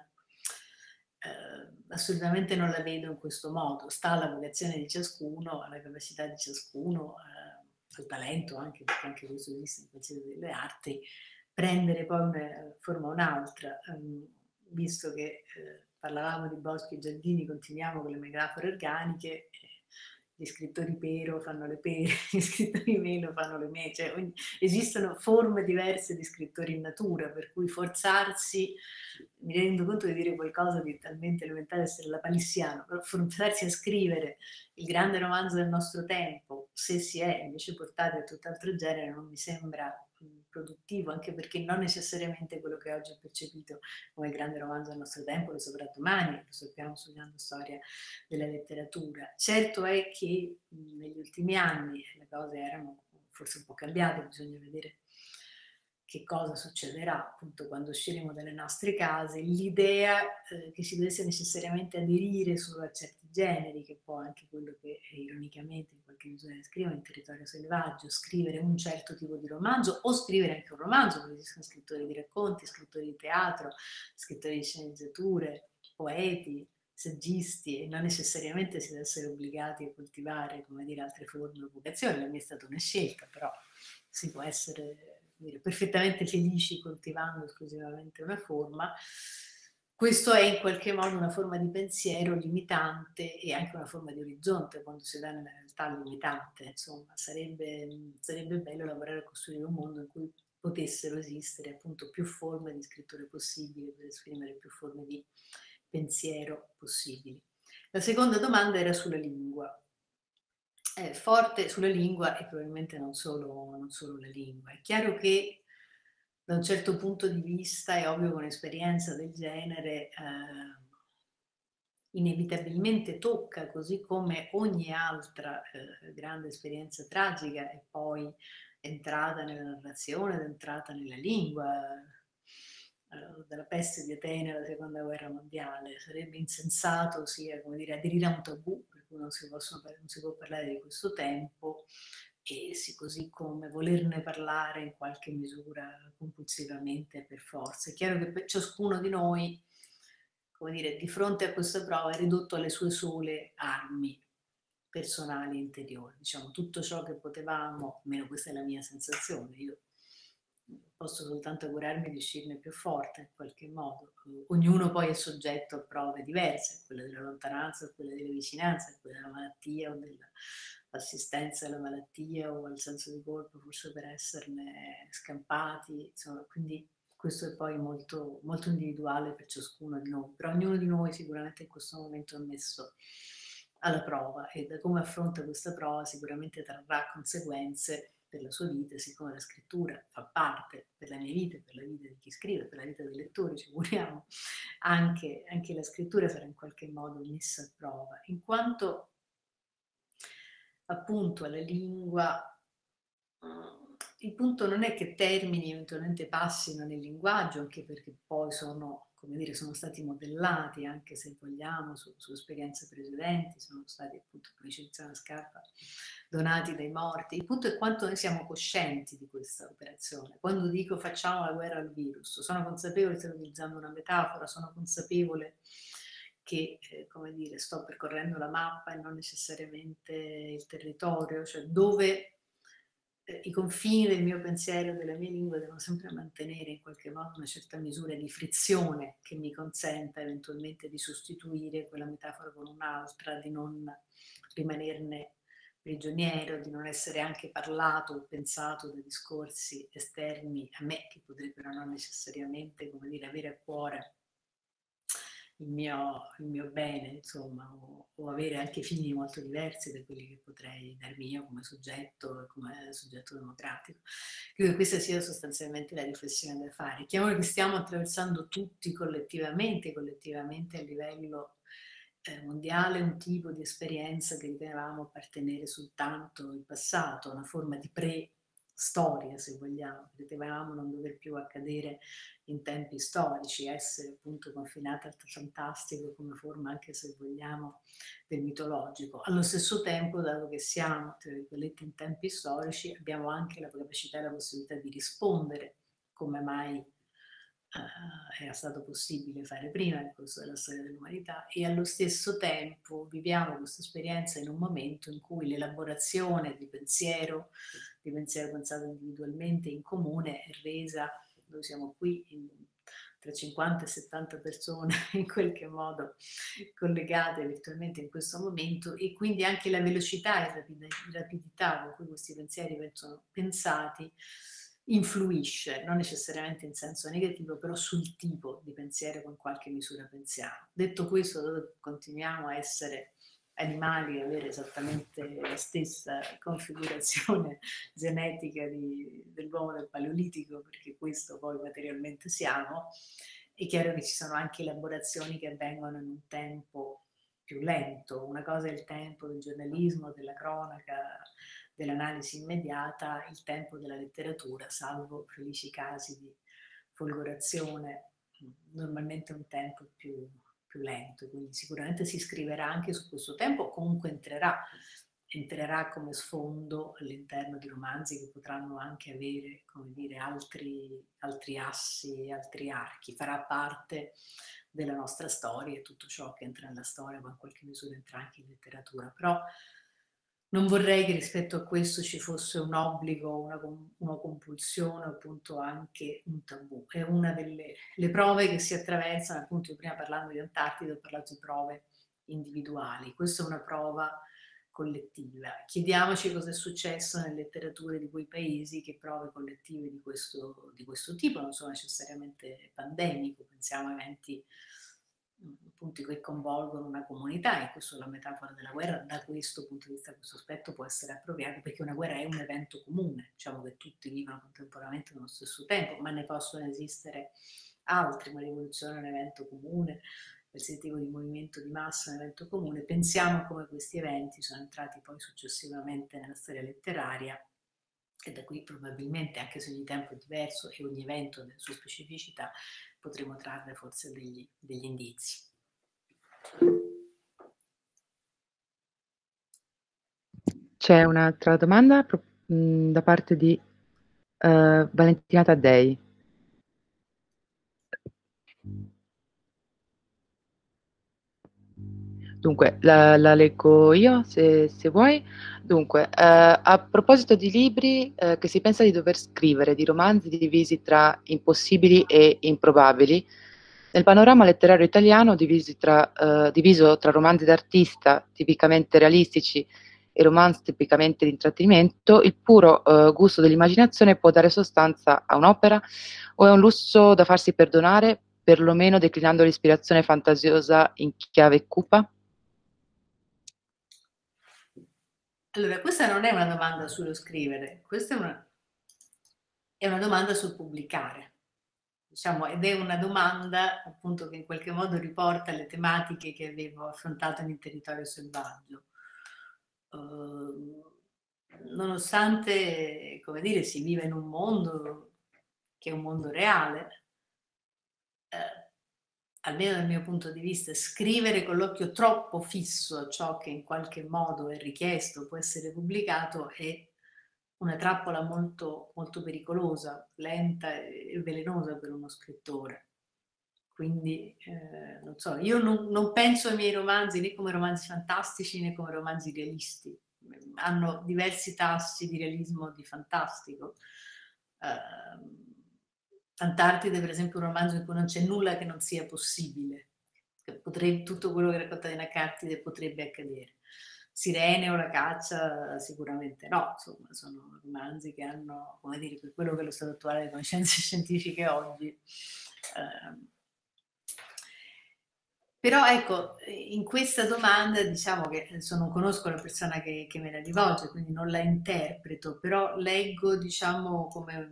[SPEAKER 2] assolutamente non la vedo in questo modo. Sta alla vocazione di ciascuno, alla capacità di ciascuno, al talento anche, perché anche questo esiste in qualsiasi delle arti, prendere poi una forma o un'altra, visto che parlavamo di boschi e giardini, continuiamo con le metafore organiche, gli scrittori pero fanno le pere, gli scrittori melo fanno le mele, cioè esistono forme diverse di scrittori in natura, per cui forzarsi, mi rendo conto di dire qualcosa di talmente elementare essere lapalissiano, però forzarsi a scrivere il grande romanzo del nostro tempo, se si è invece portati a tutt'altro genere, non mi sembra produttivo, anche perché non necessariamente quello che oggi è percepito come il grande romanzo del nostro tempo lo saprà domani, lo sappiamo studiando storia della letteratura. Certo è che negli ultimi anni le cose erano forse un po' cambiate, bisogna vedere che cosa succederà appunto quando usciremo dalle nostre case. L'idea che si dovesse necessariamente aderire solo a certi generi, che poi anche quello che ironicamente in qualche misura scrivo in Territorio Selvaggio, scrivere un certo tipo di romanzo o scrivere anche un romanzo, perché esistono scrittori di racconti, scrittori di teatro, scrittori di sceneggiature, poeti, saggisti, e non necessariamente si deve essere obbligati a coltivare, come dire, altre forme o vocazioni. La mia è stata una scelta, però si può essere perfettamente felici coltivando esclusivamente una forma. Questo è in qualche modo una forma di pensiero limitante e anche una forma di orizzonte quando si dà nella realtà limitante. Insomma, sarebbe bello lavorare a costruire un mondo in cui potessero esistere appunto più forme di scrittura possibili per esprimere più forme di pensiero possibili. La seconda domanda era sulla lingua. Forte sulla lingua e probabilmente non solo la lingua. È chiaro che da un certo punto di vista è ovvio che un'esperienza del genere inevitabilmente tocca, così come ogni altra grande esperienza tragica, e poi entrata nella narrazione ed entrata nella lingua, dalla peste di Atene alla seconda guerra mondiale. Sarebbe insensato sia, come dire, aderire a un tabù per cui non si può parlare di questo tempo, e così come volerne parlare in qualche misura compulsivamente per forza. È chiaro che per ciascuno di noi, come dire, di fronte a questa prova è ridotto alle sue sole armi personali e interiori. Diciamo, tutto ciò che potevamo, almeno questa è la mia sensazione, io posso soltanto augurarmi di uscirne più forte in qualche modo. Ognuno poi è soggetto a prove diverse, quella della lontananza, quella della vicinanza, quella della malattia o dell'assistenza alla malattia o al senso di colpa forse per esserne scampati, insomma, quindi questo è poi molto, molto individuale per ciascuno di noi, però ognuno di noi sicuramente in questo momento è messo alla prova, e da come affronta questa prova sicuramente trarrà conseguenze per la sua vita, siccome la scrittura fa parte per la mia vita, per la vita di chi scrive, per la vita dei lettori, ci auguriamo, anche la scrittura sarà in qualche modo messa a prova, in quanto appunto alla lingua. Il punto non è che termini eventualmente passino nel linguaggio, anche perché poi sono, come dire, sono stati modellati, anche se vogliamo, su esperienze precedenti, sono stati appunto, come dice Tiziana Scarpa, donati dai morti. Il punto è quanto noi siamo coscienti di questa operazione. Quando dico facciamo la guerra al virus, sono consapevole, sto utilizzando una metafora, sono consapevole che, come dire, sto percorrendo la mappa e non necessariamente il territorio, cioè dove i confini del mio pensiero e della mia lingua devono sempre mantenere in qualche modo una certa misura di frizione che mi consenta eventualmente di sostituire quella metafora con un'altra, di non rimanerne prigioniero, di non essere anche parlato o pensato da discorsi esterni a me, che potrebbero non necessariamente, come dire, avere a cuore il mio bene, insomma, o avere anche fini molto diversi da quelli che potrei darmi io come soggetto democratico. Credo che questa sia sostanzialmente la riflessione da fare. È chiaro che stiamo attraversando tutti collettivamente a livello mondiale, un tipo di esperienza che ritenevamo appartenere soltanto al passato, una forma di storia, se vogliamo, ritenevamo non dover più accadere in tempi storici, essere appunto confinata al fantastico come forma, anche se vogliamo, del mitologico. Allo stesso tempo, dato che siamo, tra virgolette, in tempi storici, abbiamo anche la capacità e la possibilità di rispondere come mai era stato possibile fare prima nel corso della storia dell'umanità, e allo stesso tempo viviamo questa esperienza in un momento in cui l'elaborazione di pensiero pensato individualmente in comune è resa, noi siamo qui tra 50 e 70 persone in qualche modo collegate virtualmente in questo momento, e quindi anche la velocità e la rapidità con cui questi pensieri vengono pensati influisce, non necessariamente in senso negativo, però sul tipo di pensiero con qualche misura pensiamo. Detto questo, continuiamo a essere animali avere esattamente la stessa configurazione genetica dell'uomo del Paleolitico, perché questo poi materialmente siamo. È chiaro che ci sono anche elaborazioni che avvengono in un tempo più lento. Una cosa è il tempo del giornalismo, della cronaca, dell'analisi immediata, il tempo della letteratura, salvo felici casi di folgorazione, normalmente è un tempo più lento, quindi sicuramente si scriverà anche su questo tempo, comunque entrerà come sfondo all'interno di romanzi che potranno anche avere, come dire, altri assi, altri archi, farà parte della nostra storia e tutto ciò che entra nella storia, ma in qualche misura entra anche in letteratura. Però non vorrei che rispetto a questo ci fosse un obbligo, una compulsione, appunto anche un tabù. È una delle prove che si attraversano, appunto, prima parlando di Antartide, ho parlato di prove individuali. Questa è una prova collettiva. Chiediamoci cosa è successo nelle letterature di quei paesi che prove collettive di questo tipo, non sono necessariamente pandemico, pensiamo a eventi appunto che coinvolgono una comunità, e questo la metafora della guerra da questo punto di vista, questo aspetto può essere appropriato, perché una guerra è un evento comune, diciamo che tutti vivono contemporaneamente nello stesso tempo, ma ne possono esistere altri, una rivoluzione è un evento comune, qualsiasi tipo di movimento di massa è un evento comune. Pensiamo a come questi eventi sono entrati poi successivamente nella storia letteraria, e da qui probabilmente, anche se ogni tempo è diverso e ogni evento ha le sue specificità, potremo trarre forse degli indizi.
[SPEAKER 1] C'è un'altra domanda da parte di Valentina Taddei. Dunque, la leggo io se vuoi. Dunque, a proposito di libri che si pensa di dover scrivere, di romanzi divisi tra impossibili e improbabili, nel panorama letterario italiano diviso tra romanzi d'artista tipicamente realistici e romanzi tipicamente di intrattenimento, il puro gusto dell'immaginazione può dare sostanza a un'opera o è un lusso da farsi perdonare, perlomeno declinando l'ispirazione fantasiosa in chiave cupa?
[SPEAKER 2] Allora, questa non è una domanda sullo scrivere, questa è una domanda sul pubblicare, diciamo, ed è una domanda appunto che in qualche modo riporta alle tematiche che avevo affrontato in Territorio Selvaggio. Nonostante, come dire, si vive in un mondo che è un mondo reale, almeno dal mio punto di vista, scrivere con l'occhio troppo fisso a ciò che in qualche modo è richiesto, può essere pubblicato, è una trappola molto, molto pericolosa, lenta e velenosa per uno scrittore. Quindi, non so, io non penso ai miei romanzi né come romanzi fantastici né come romanzi realisti. Hanno diversi tassi di realismo e di fantastico. Antartide, per esempio, è un romanzo in cui non c'è nulla che non sia possibile. Tutto quello che racconta in Antartide potrebbe accadere. Sirene o la caccia sicuramente no, insomma sono romanzi che hanno, come dire, per quello che è lo stato attuale delle conoscenze scientifiche oggi. Però ecco, in questa domanda diciamo che non conosco la persona che me la rivolge, quindi non la interpreto, però leggo diciamo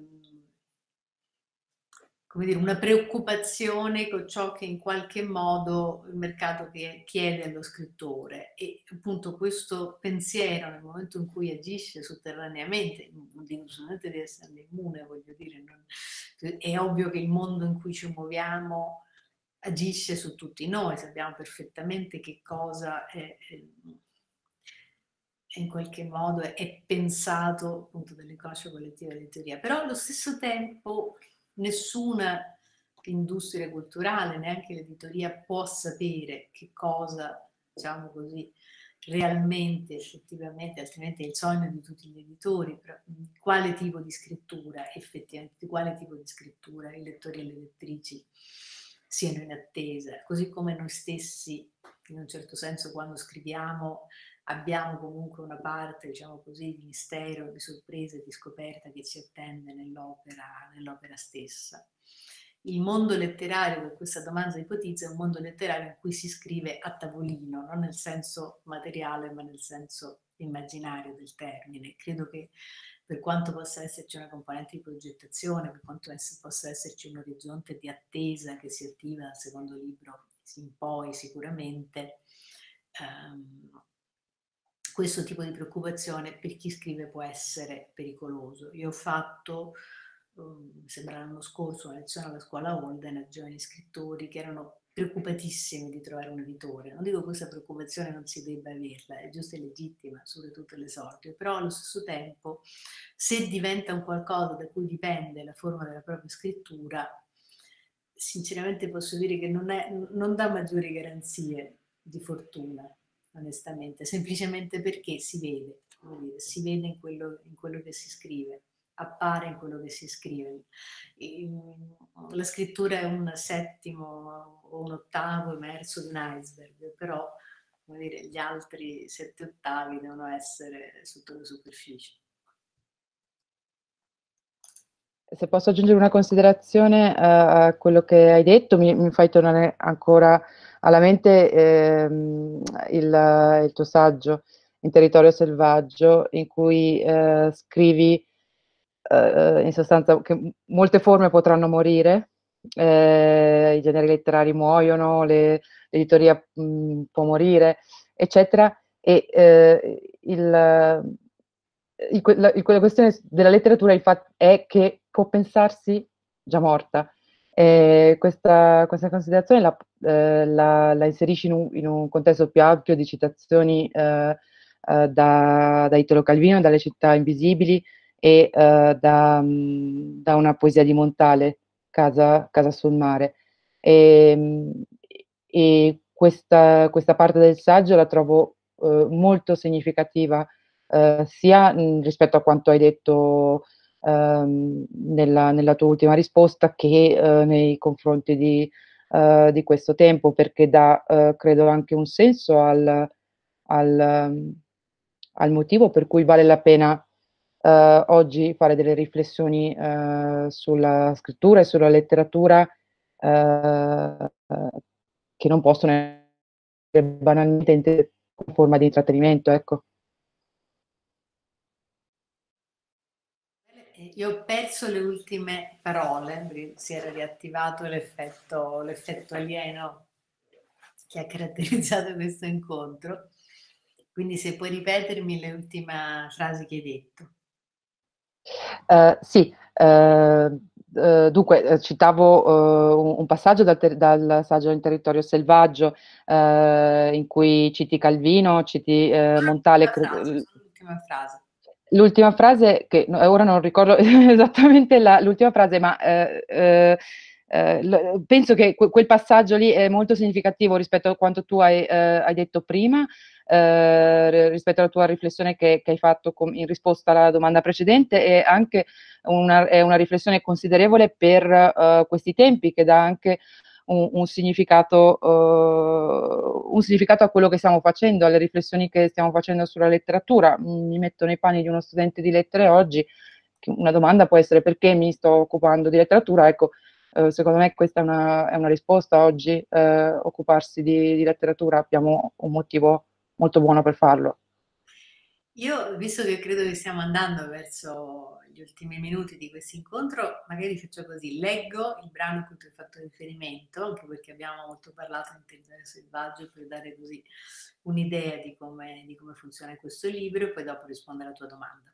[SPEAKER 2] come dire, una preoccupazione con ciò che in qualche modo il mercato chiede allo scrittore, e appunto questo pensiero nel momento in cui agisce sotterraneamente, non dico solamente di esserne immune, voglio dire, è ovvio che il mondo in cui ci muoviamo agisce su tutti noi, sappiamo perfettamente che cosa è in qualche modo è pensato appunto dall'inconscio collettivo e teoria, però allo stesso tempo nessuna industria culturale, neanche l'editoria, può sapere che cosa, diciamo così, realmente, effettivamente, altrimenti è il sogno di tutti gli editori, però, quale tipo di scrittura, effettivamente, di quale tipo di scrittura i lettori e le lettrici siano in attesa, così come noi stessi, in un certo senso, quando scriviamo, abbiamo comunque una parte, diciamo così, di mistero, di sorpresa e di scoperta che ci attende nell'opera stessa. il mondo letterario che questa domanda ipotizza è un mondo letterario in cui si scrive a tavolino, non nel senso materiale, ma nel senso immaginario del termine. Credo che per quanto possa esserci una componente di progettazione, per quanto possa esserci un orizzonte di attesa che si attiva dal secondo libro in poi sicuramente, questo tipo di preoccupazione per chi scrive può essere pericoloso. Io ho fatto, mi sembra l'anno scorso, una lezione alla scuola Holden a giovani scrittori che erano preoccupatissimi di trovare un editore. Non dico che questa preoccupazione non si debba averla, è giusta e legittima su tutte le sorti, però allo stesso tempo se diventa un qualcosa da cui dipende la forma della propria scrittura, sinceramente posso dire che non dà maggiori garanzie di fortuna, onestamente, semplicemente perché si vede in quello che si scrive, appare in quello che si scrive. La scrittura è un settimo o un ottavo emerso di un iceberg, però come dire, gli altri 7/8 devono essere sotto la superficie.
[SPEAKER 1] Se posso aggiungere una considerazione a quello che hai detto, mi fai tornare ancora alla mente il tuo saggio In territorio selvaggio, in cui scrivi in sostanza che molte forme potranno morire, i generi letterari muoiono, l'editoria può morire, eccetera, e la questione della letteratura infatti è che può pensarsi già morta. Questa considerazione la inserisci in un contesto più ampio di citazioni da Italo Calvino, dalle città invisibili e da una poesia di Montale, Casa sul mare. E, e questa parte del saggio la trovo molto significativa sia rispetto a quanto hai detto nella tua ultima risposta che nei confronti di questo tempo, perché dà, credo, anche un senso al, al motivo per cui vale la pena oggi fare delle riflessioni sulla scrittura e sulla letteratura che non possono essere banalmente intese come forma di intrattenimento, ecco.
[SPEAKER 2] Io ho perso le ultime parole, perché si era riattivato l'effetto alieno che ha caratterizzato questo incontro. Quindi se puoi ripetermi le ultime frasi che hai detto.
[SPEAKER 1] Sì, dunque citavo un passaggio dal saggio In territorio selvaggio in cui citi Calvino, citi Montale.
[SPEAKER 2] L'ultima frase.
[SPEAKER 1] L'ultima frase, che ora non ricordo esattamente l'ultima frase, ma penso che quel passaggio lì è molto significativo rispetto a quanto tu hai detto prima, rispetto alla tua riflessione che hai fatto in risposta alla domanda precedente, e anche è una riflessione considerevole per questi tempi, che dà anche un significato a quello che stiamo facendo, alle riflessioni che stiamo facendo sulla letteratura. Mi metto nei panni di uno studente di lettere oggi, una domanda può essere: perché mi sto occupando di letteratura? Ecco, secondo me questa è una risposta oggi, occuparsi di letteratura, abbiamo un motivo molto buono per farlo.
[SPEAKER 2] Io, visto che credo che stiamo andando verso gli ultimi minuti di questo incontro, magari faccio così: leggo il brano a cui tu hai fatto riferimento, anche perché abbiamo molto parlato in territorio selvaggio, per dare così un'idea di come funziona questo libro, e poi dopo rispondo alla tua domanda.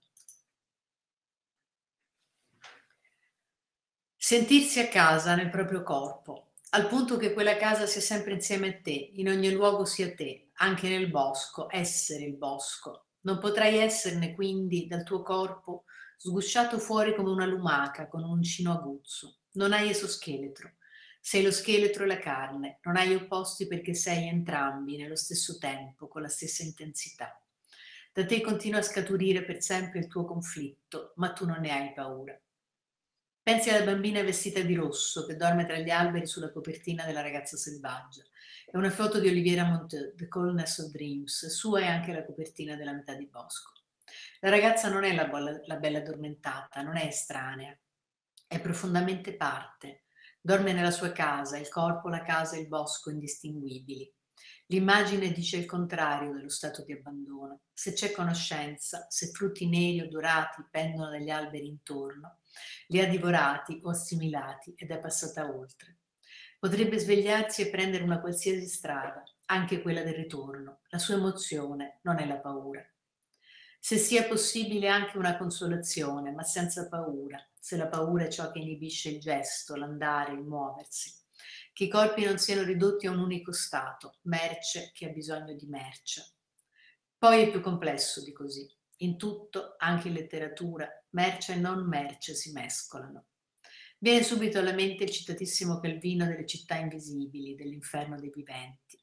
[SPEAKER 2] Sentirsi a casa nel proprio corpo, al punto che quella casa sia sempre insieme a te, in ogni luogo sia te, anche nel bosco, essere il bosco. Non potrai esserne quindi dal tuo corpo sgusciato fuori come una lumaca con un uncino aguzzo. Non hai esoscheletro. Sei lo scheletro e la carne, non hai opposti perché sei entrambi nello stesso tempo, con la stessa intensità. Da te continua a scaturire per sempre il tuo conflitto, ma tu non ne hai paura. Pensi alla bambina vestita di rosso che dorme tra gli alberi sulla copertina della ragazza selvaggia. È una foto di Oliviera Monteux, The Coldness of Dreams, sua è anche la copertina della metà di bosco. La ragazza non è la bella addormentata, non è estranea, è profondamente parte. Dorme nella sua casa, il corpo, la casa e il bosco indistinguibili. L'immagine dice il contrario dello stato di abbandono. Se c'è conoscenza, se frutti neri o dorati pendono dagli alberi intorno, li ha divorati o assimilati ed è passata oltre. Potrebbe svegliarsi e prendere una qualsiasi strada, anche quella del ritorno. La sua emozione non è la paura. Se sia possibile anche una consolazione, ma senza paura, se la paura è ciò che inibisce il gesto, l'andare, il muoversi. Che i corpi non siano ridotti a un unico stato, merce che ha bisogno di merce. Poi è più complesso di così. In tutto, anche in letteratura, merce e non merce si mescolano. Viene subito alla mente il citatissimo Calvino delle città invisibili, dell'inferno dei viventi.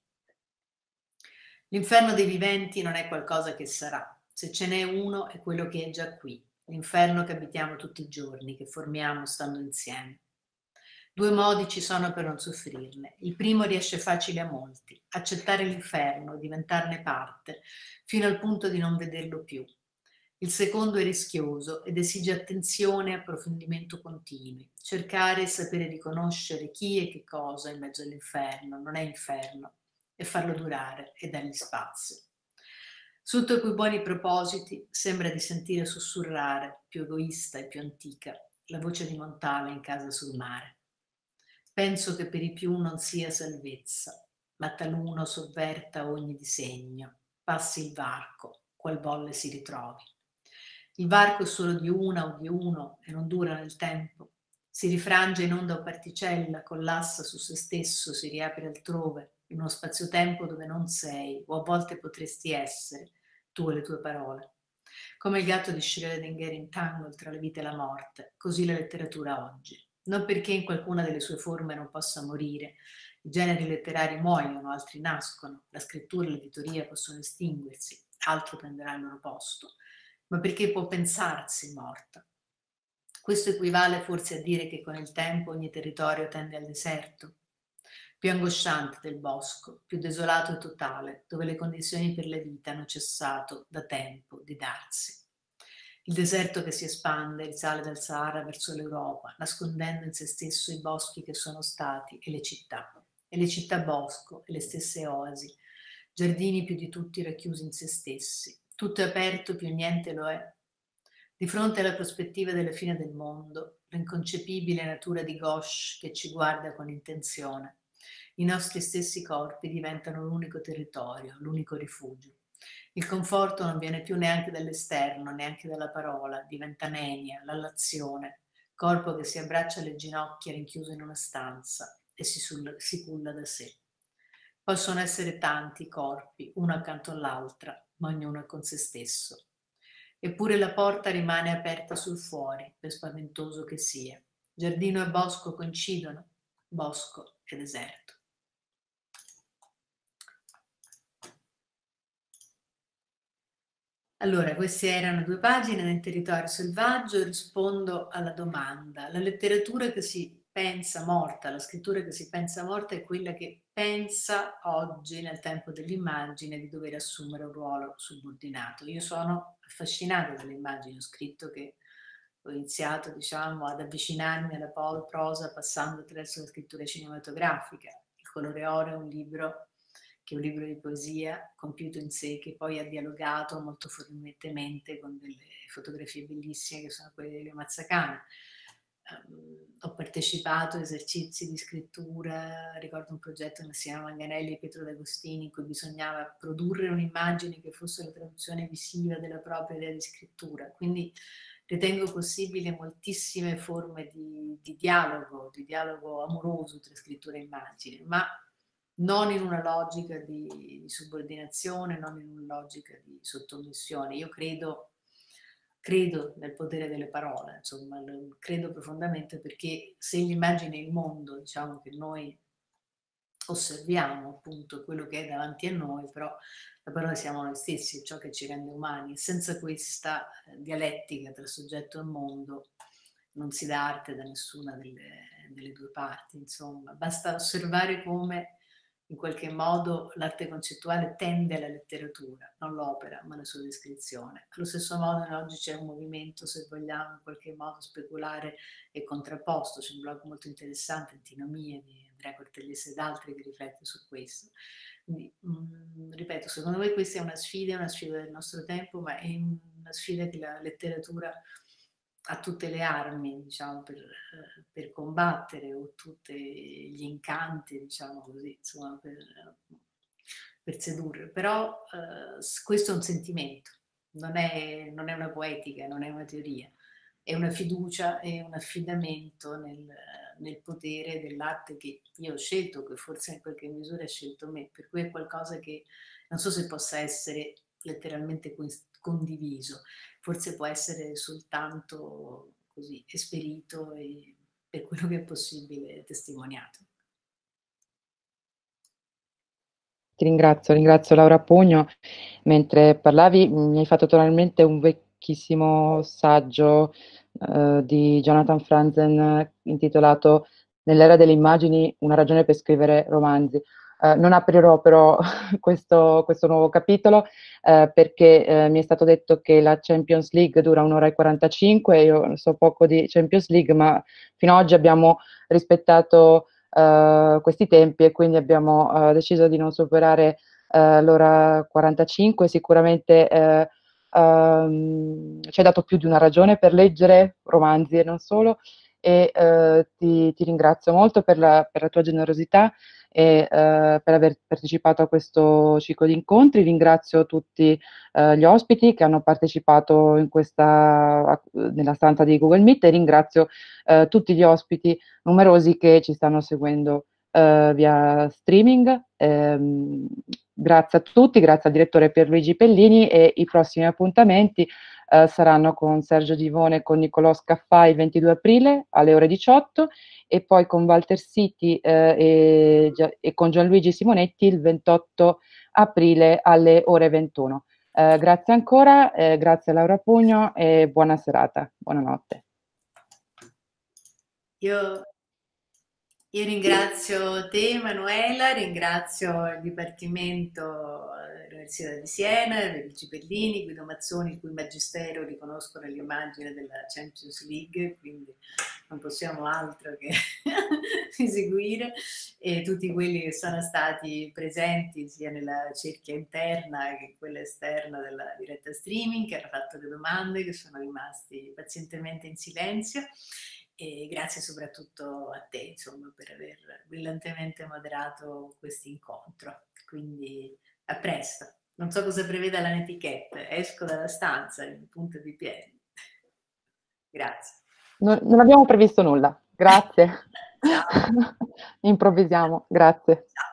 [SPEAKER 2] L'inferno dei viventi non è qualcosa che sarà. Se ce n'è uno è quello che è già qui, l'inferno che abitiamo tutti i giorni, che formiamo stando insieme. Due modi ci sono per non soffrirne. Il primo riesce facile a molti, accettare l'inferno, diventarne parte, fino al punto di non vederlo più. Il secondo è rischioso ed esige attenzione e approfondimento continui. Cercare e sapere riconoscere chi e che cosa in mezzo all'inferno non è inferno e farlo durare e dargli spazio. Sotto quei buoni propositi sembra di sentire sussurrare, più egoista e più antica, la voce di Montale in casa sul mare. Penso che per i più non sia salvezza, ma taluno sovverta ogni disegno, passi il varco, qual volle si ritrovi. Il varco è solo di una o di uno e non dura nel tempo. Si rifrange in onda o particella, collassa su se stesso, si riapre altrove, in uno spazio-tempo dove non sei, o a volte potresti essere, tu e le tue parole. Come il gatto di Schrödinger in Tangle tra la vita e la morte, così la letteratura oggi. Non perché in qualcuna delle sue forme non possa morire. I generi letterari muoiono, altri nascono, la scrittura e l'editoria possono estinguersi, altro prenderà il loro posto, ma perché può pensarsi morta. Questo equivale forse a dire che con il tempo ogni territorio tende al deserto, più angosciante del bosco, più desolato e totale, dove le condizioni per la vita hanno cessato da tempo di darsi. Il deserto che si espande risale dal Sahara verso l'Europa, nascondendo in se stesso i boschi che sono stati e le città bosco e le stesse oasi, giardini più di tutti racchiusi in se stessi. Tutto è aperto, più niente lo è. Di fronte alla prospettiva della fine del mondo, l'inconcepibile natura di Ghosh che ci guarda con intenzione, i nostri stessi corpi diventano l'unico territorio, l'unico rifugio. Il conforto non viene più neanche dall'esterno, neanche dalla parola, diventa nenia, l'allazione, corpo che si abbraccia alle ginocchia rinchiuso in una stanza e si culla da sé. Possono essere tanti corpi, uno accanto all'altra, ma ognuno è con se stesso. Eppure la porta rimane aperta sul fuori, per spaventoso che sia. Giardino e bosco coincidono, bosco e deserto. Allora, queste erano 2 pagine nel territorio selvaggio. Rispondo alla domanda. La letteratura che si pensa morta, la scrittura che si pensa morta è quella che pensa oggi, nel tempo dell'immagine, di dover assumere un ruolo subordinato. Io sono affascinata dalle immagini, ho scritto che ho iniziato, diciamo, ad avvicinarmi alla prosa passando attraverso la scrittura cinematografica. Il colore oro è un libro che è un libro di poesia compiuto in sé, che poi ha dialogato molto fortemente con delle fotografie bellissime che sono quelle di Leo Mazzacana. Ho partecipato a esercizi di scrittura, ricordo un progetto insieme a Manganelli e Pietro D'Agostini in cui bisognava produrre un'immagine che fosse la traduzione visiva della propria idea di scrittura, quindi ritengo possibile moltissime forme di dialogo amoroso tra scrittura e immagine, ma non in una logica di subordinazione, non in una logica di sottomissione. Io credo nel potere delle parole, insomma, credo profondamente, perché se l'immagine è il mondo, diciamo, che noi osserviamo, appunto, quello che è davanti a noi, però la parola siamo noi stessi, è ciò che ci rende umani. Senza questa dialettica tra soggetto e mondo non si dà arte da nessuna delle 2 parti, insomma. Basta osservare come in qualche modo l'arte concettuale tende alla letteratura, non l'opera, ma la sua descrizione. Allo stesso modo oggi c'è un movimento, se vogliamo, in qualche modo speculare e contrapposto. C'è un blog molto interessante, Antinomie, di Andrea Cortellesi ed altri, che riflette su questo. Quindi, ripeto, secondo me questa è una sfida del nostro tempo, ma è una sfida che la letteratura ha tutte le armi, diciamo, per combattere, o tutti gli incanti, diciamo così, insomma, per sedurre. Però questo è un sentimento, non è una poetica, non è una teoria, è una fiducia e un affidamento nel potere dell'arte che io ho scelto, che forse in qualche misura ha scelto me, per cui è qualcosa che non so se possa essere letteralmente condiviso, forse può essere soltanto così esperito e per quello che è possibile testimoniato.
[SPEAKER 1] Ti ringrazio Laura Pugno. Mentre parlavi mi hai fatto totalmente un vecchissimo saggio di Jonathan Franzen intitolato Nell'era delle immagini, una ragione per scrivere romanzi. Non aprirò però questo nuovo capitolo perché mi è stato detto che la Champions League dura 1 ora e 45, io so poco di Champions League, ma fino ad oggi abbiamo rispettato questi tempi e quindi abbiamo deciso di non superare l'ora 45. Sicuramente ci hai dato più di una ragione per leggere romanzi e non solo, e ti ringrazio molto per la tua generosità e per aver partecipato a questo ciclo di incontri. Ringrazio tutti gli ospiti che hanno partecipato nella stanza di Google Meet, e ringrazio tutti gli ospiti numerosi che ci stanno seguendo via streaming. Grazie a tutti, grazie al direttore Pierluigi Pellini, e i prossimi appuntamenti saranno con Sergio Divone e con Niccolò Scaffai il 22 aprile alle ore 18, e poi con Walter Siti e con Gianluigi Simonetti il 28 aprile alle ore 21. Grazie ancora, grazie a Laura Pugno e buona serata, buonanotte.
[SPEAKER 2] Io ringrazio te, Emanuela, ringrazio il Dipartimento dell'Università di Siena, Luigi Pellini, Guido Mazzoni, il cui magistero riconoscono l'immagine della Champions League, quindi non possiamo altro che eseguire, e tutti quelli che sono stati presenti sia nella cerchia interna che quella esterna della diretta streaming, che hanno fatto le domande, che sono rimasti pazientemente in silenzio. E grazie soprattutto a te, insomma, per aver brillantemente moderato questo incontro. Quindi a presto. Non so cosa preveda la netiquette, esco dalla stanza in punta di piedi. Grazie.
[SPEAKER 1] Non abbiamo previsto nulla, grazie.
[SPEAKER 2] Ciao.
[SPEAKER 1] Improvvisiamo, grazie.
[SPEAKER 2] Ciao.